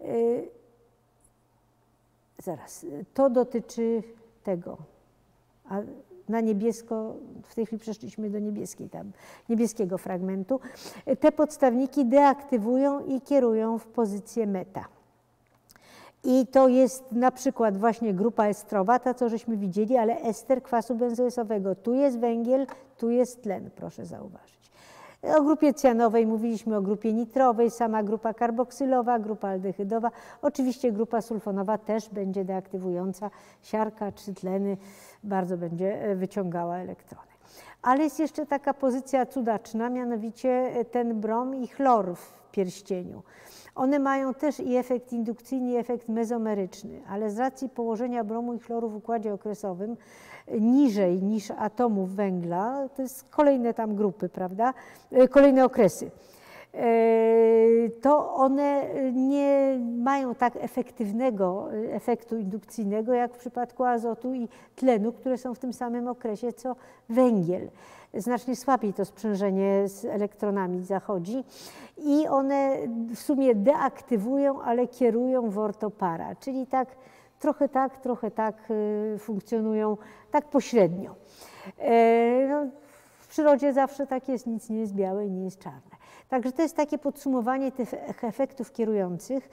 zaraz, to dotyczy tego, a na niebiesko, w tej chwili przeszliśmy do niebieskiego fragmentu. Te podstawniki deaktywują i kierują w pozycję meta. I to jest na przykład właśnie grupa estrowa, ta co żeśmy widzieli, ale ester kwasu benzoesowego. Tu jest węgiel, tu jest tlen, proszę zauważyć. O grupie cyanowej mówiliśmy, o grupie nitrowej, sama grupa karboksylowa, grupa aldehydowa. Oczywiście grupa sulfonowa też będzie deaktywująca, siarka czy tleny bardzo będzie wyciągała elektrony. Ale jest jeszcze taka pozycja cudaczna, mianowicie ten brom i chlor w pierścieniu. One mają też i efekt indukcyjny, i efekt mezomeryczny, ale z racji położenia bromu i chloru w układzie okresowym niżej niż atomów węgla, to jest kolejne tam grupy, prawda, kolejne okresy, to one nie mają tak efektywnego efektu indukcyjnego jak w przypadku azotu i tlenu, które są w tym samym okresie co węgiel. Znacznie słabiej to sprzężenie z elektronami zachodzi i one w sumie deaktywują, ale kierują wortopara, czyli tak trochę tak funkcjonują, tak pośrednio. No, w przyrodzie zawsze tak jest, nic nie jest białe i nie jest czarne. Także to jest takie podsumowanie tych efektów kierujących.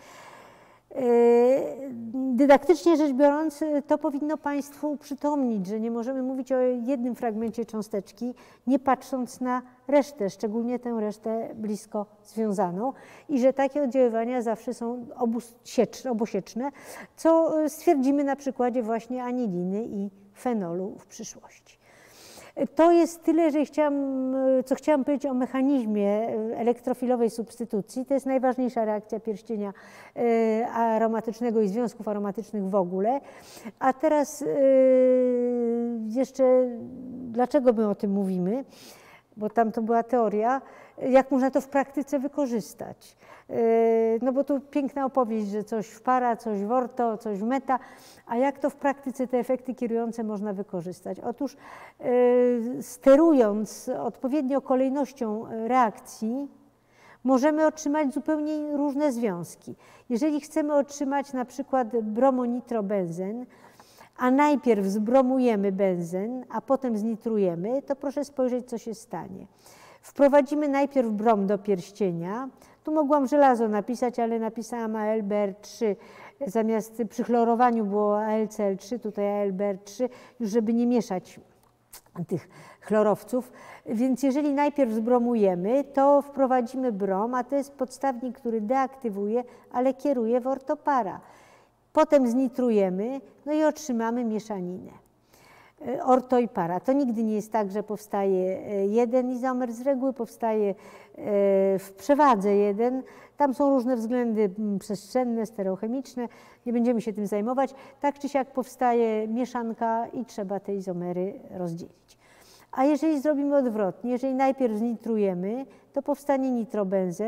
Dydaktycznie rzecz biorąc, to powinno Państwu uprzytomnić, że nie możemy mówić o jednym fragmencie cząsteczki, nie patrząc na resztę, szczególnie tę resztę blisko związaną i że takie oddziaływania zawsze są obosieczne, co stwierdzimy na przykładzie właśnie aniliny i fenolu w przyszłości. To jest tyle, że co chciałam powiedzieć o mechanizmie elektrofilowej substytucji. To jest najważniejsza reakcja pierścienia aromatycznego i związków aromatycznych w ogóle. A teraz jeszcze, dlaczego my o tym mówimy? Bo tam to była teoria, jak można to w praktyce wykorzystać. No bo tu piękna opowieść, że coś w para, coś w orto, coś w meta, a jak to w praktyce te efekty kierujące można wykorzystać? Otóż sterując odpowiednio kolejnością reakcji, możemy otrzymać zupełnie różne związki. Jeżeli chcemy otrzymać na przykład bromonitrobenzen, a najpierw zbromujemy benzen, a potem znitrujemy, to proszę spojrzeć, co się stanie. Wprowadzimy najpierw brom do pierścienia. Tu mogłam żelazo napisać, ale napisałam AlBr3. Zamiast przy chlorowaniu było AlCl3, tutaj AlBr3, już żeby nie mieszać tych chlorowców. Więc jeżeli najpierw zbromujemy, to wprowadzimy brom, a to jest podstawnik, który deaktywuje, ale kieruje wortopara. Potem znitrujemy, no i otrzymamy mieszaninę. Orto i para. To nigdy nie jest tak, że powstaje jeden izomer, z reguły powstaje w przewadze jeden. Tam są różne względy przestrzenne, stereochemiczne, nie będziemy się tym zajmować. Tak czy siak powstaje mieszanka i trzeba te izomery rozdzielić. A jeżeli zrobimy odwrotnie, jeżeli najpierw znitrujemy, to powstanie nitrobenzen,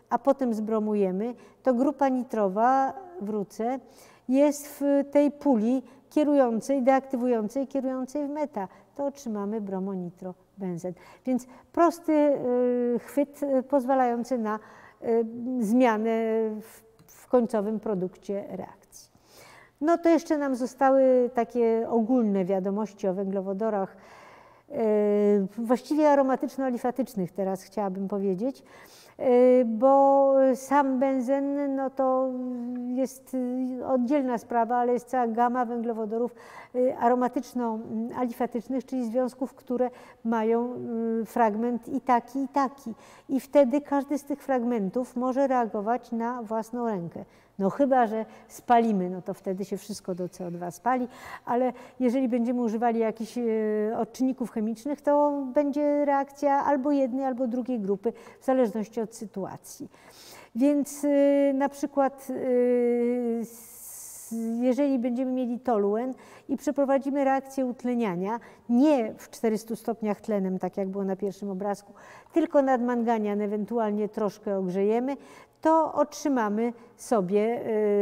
a potem zbromujemy, to grupa nitrowa, wrócę, jest w tej puli kierującej, deaktywującej, kierującej w meta. To otrzymamy bromonitrobenzen. Więc prosty chwyt pozwalający na zmianę w końcowym produkcie reakcji. No to jeszcze nam zostały takie ogólne wiadomości o węglowodorach, właściwie aromatyczno-alifatycznych teraz chciałabym powiedzieć, bo sam benzen no to jest oddzielna sprawa, ale jest cała gama węglowodorów aromatyczno-alifatycznych, czyli związków, które mają fragment i taki, i taki. I wtedy każdy z tych fragmentów może reagować na własną rękę. No chyba że spalimy, no to wtedy się wszystko do CO2 spali, ale jeżeli będziemy używali jakichś odczynników chemicznych, to będzie reakcja albo jednej, albo drugiej grupy, w zależności od sytuacji. Więc na przykład jeżeli będziemy mieli toluen i przeprowadzimy reakcję utleniania, nie w 400 stopniach tlenem, tak jak było na pierwszym obrazku, tylko nadmanganian, ewentualnie troszkę ogrzejemy, to otrzymamy sobie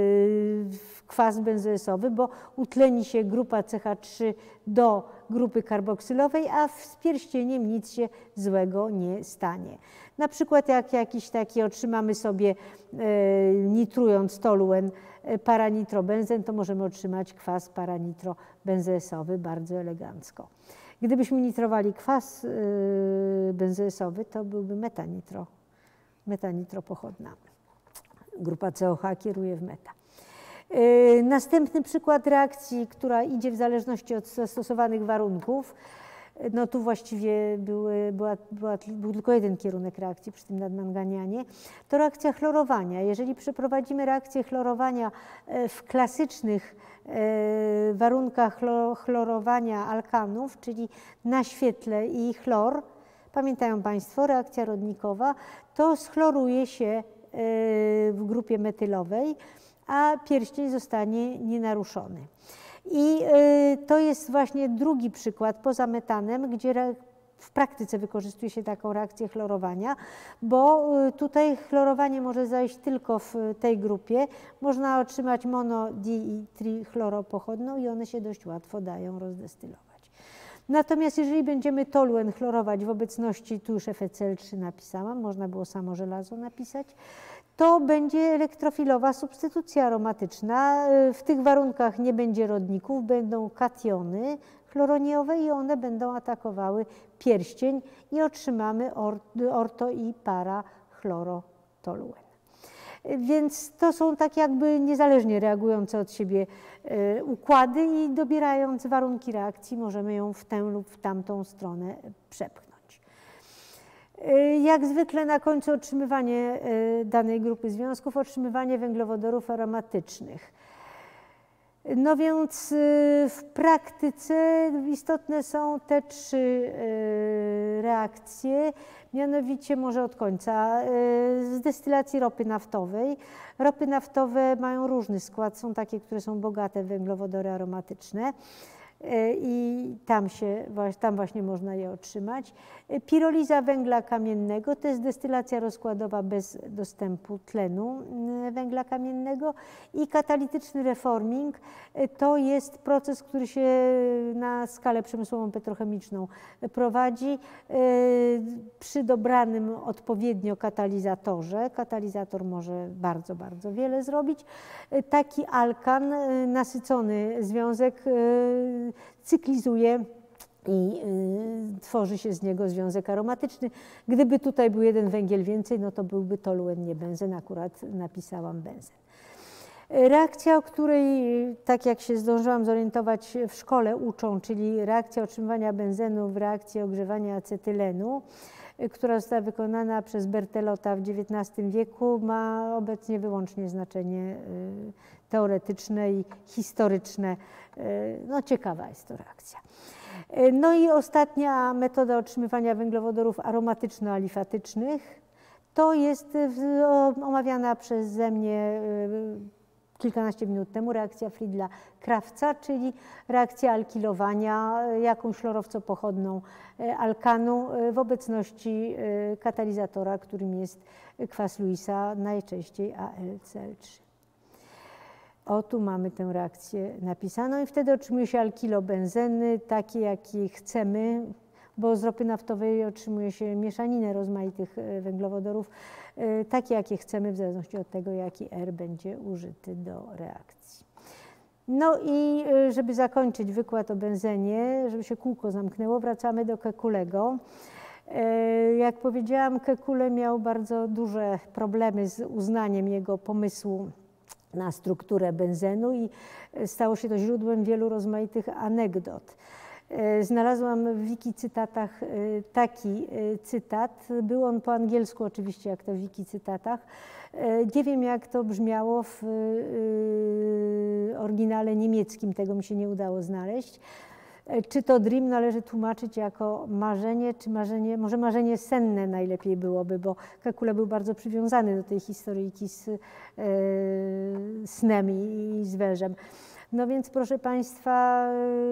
kwas benzoesowy, bo utleni się grupa CH3 do grupy karboksylowej, a z pierścieniem nic się złego nie stanie. Na przykład jak jakiś taki otrzymamy sobie, nitrując toluen, paranitrobenzen, to możemy otrzymać kwas paranitrobenzoesowy bardzo elegancko. Gdybyśmy nitrowali kwas benzoesowy, to byłby metanitro pochodna. Grupa COH kieruje w meta. Następny przykład reakcji, która idzie w zależności od zastosowanych warunków. No tu właściwie był tylko jeden kierunek reakcji przy tym nadmanganianie. To reakcja chlorowania. Jeżeli przeprowadzimy reakcję chlorowania w klasycznych warunkach chlorowania alkanów, czyli na świetle i chlor, pamiętają Państwo, reakcja rodnikowa, to schloruje się w grupie metylowej, a pierścień zostanie nienaruszony. I to jest właśnie drugi przykład poza metanem, gdzie w praktyce wykorzystuje się taką reakcję chlorowania, bo tutaj chlorowanie może zajść tylko w tej grupie. Można otrzymać mono-, di- i trichloropochodną i one się dość łatwo dają rozdestylować. Natomiast jeżeli będziemy toluen chlorować w obecności, tu już FeCl3 napisałam, można było samo żelazo napisać, to będzie elektrofilowa substytucja aromatyczna. W tych warunkach nie będzie rodników, będą kationy chloroniowe i one będą atakowały pierścień i otrzymamy orto- i parachlorotoluen. Więc to są tak jakby niezależnie reagujące od siebie układy i dobierając warunki reakcji możemy ją w tę lub w tamtą stronę przepchnąć. Jak zwykle na końcu otrzymywanie danej grupy związków, otrzymywanie węglowodorów aromatycznych. No więc w praktyce istotne są te trzy reakcje, mianowicie może od końca. Z destylacji ropy naftowej. Ropy naftowe mają różny skład, są takie, które są bogate w węglowodory aromatyczne i tam właśnie można je otrzymać. Piroliza węgla kamiennego to jest destylacja rozkładowa bez dostępu tlenu węgla kamiennego i katalityczny reforming to jest proces, który się na skalę przemysłową petrochemiczną prowadzi przy dobranym odpowiednio katalizatorze. Katalizator może bardzo, bardzo wiele zrobić. Taki alkan, nasycony związek cyklizuje i tworzy się z niego związek aromatyczny. Gdyby tutaj był jeden węgiel więcej, no to byłby toluen, nie benzen, akurat napisałam benzen. Reakcja, o której, tak jak się zdążyłam zorientować, w szkole uczą, czyli reakcja otrzymywania benzenu w reakcji ogrzewania acetylenu, która została wykonana przez Berthelota w XIX wieku, ma obecnie wyłącznie znaczenie teoretyczne i historyczne. No ciekawa jest to reakcja. No i ostatnia metoda otrzymywania węglowodorów aromatyczno-alifatycznych to jest omawiana przeze mnie kilkanaście minut temu, reakcja Friedla-Crafza, czyli reakcja alkilowania jakąś chlorowcopochodną alkanu w obecności katalizatora, którym jest kwas Lewisa, najczęściej AlCl3. O, tu mamy tę reakcję napisaną i wtedy otrzymuje się alkilobenzeny, takie jakie chcemy, bo z ropy naftowej otrzymuje się mieszaninę rozmaitych węglowodorów, takie jakie chcemy w zależności od tego, jaki R będzie użyty do reakcji. No i żeby zakończyć wykład o benzenie, żeby się kółko zamknęło, wracamy do Kekulego. Jak powiedziałam, Kekule miał bardzo duże problemy z uznaniem jego pomysłu na strukturę benzenu i stało się to źródłem wielu rozmaitych anegdot. Znalazłam w wikicytatach taki cytat, był on po angielsku oczywiście, jak to w wikicytatach. Nie wiem, jak to brzmiało w oryginale niemieckim, tego mi się nie udało znaleźć. Czy to dream należy tłumaczyć jako marzenie, czy marzenie, może marzenie senne najlepiej byłoby, bo Kekule był bardzo przywiązany do tej historyjki z snem i z wężem. No więc proszę Państwa,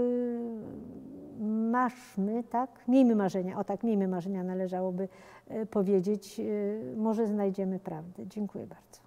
maszmy, tak? Miejmy marzenia, o tak, miejmy marzenia należałoby powiedzieć, może znajdziemy prawdę. Dziękuję bardzo.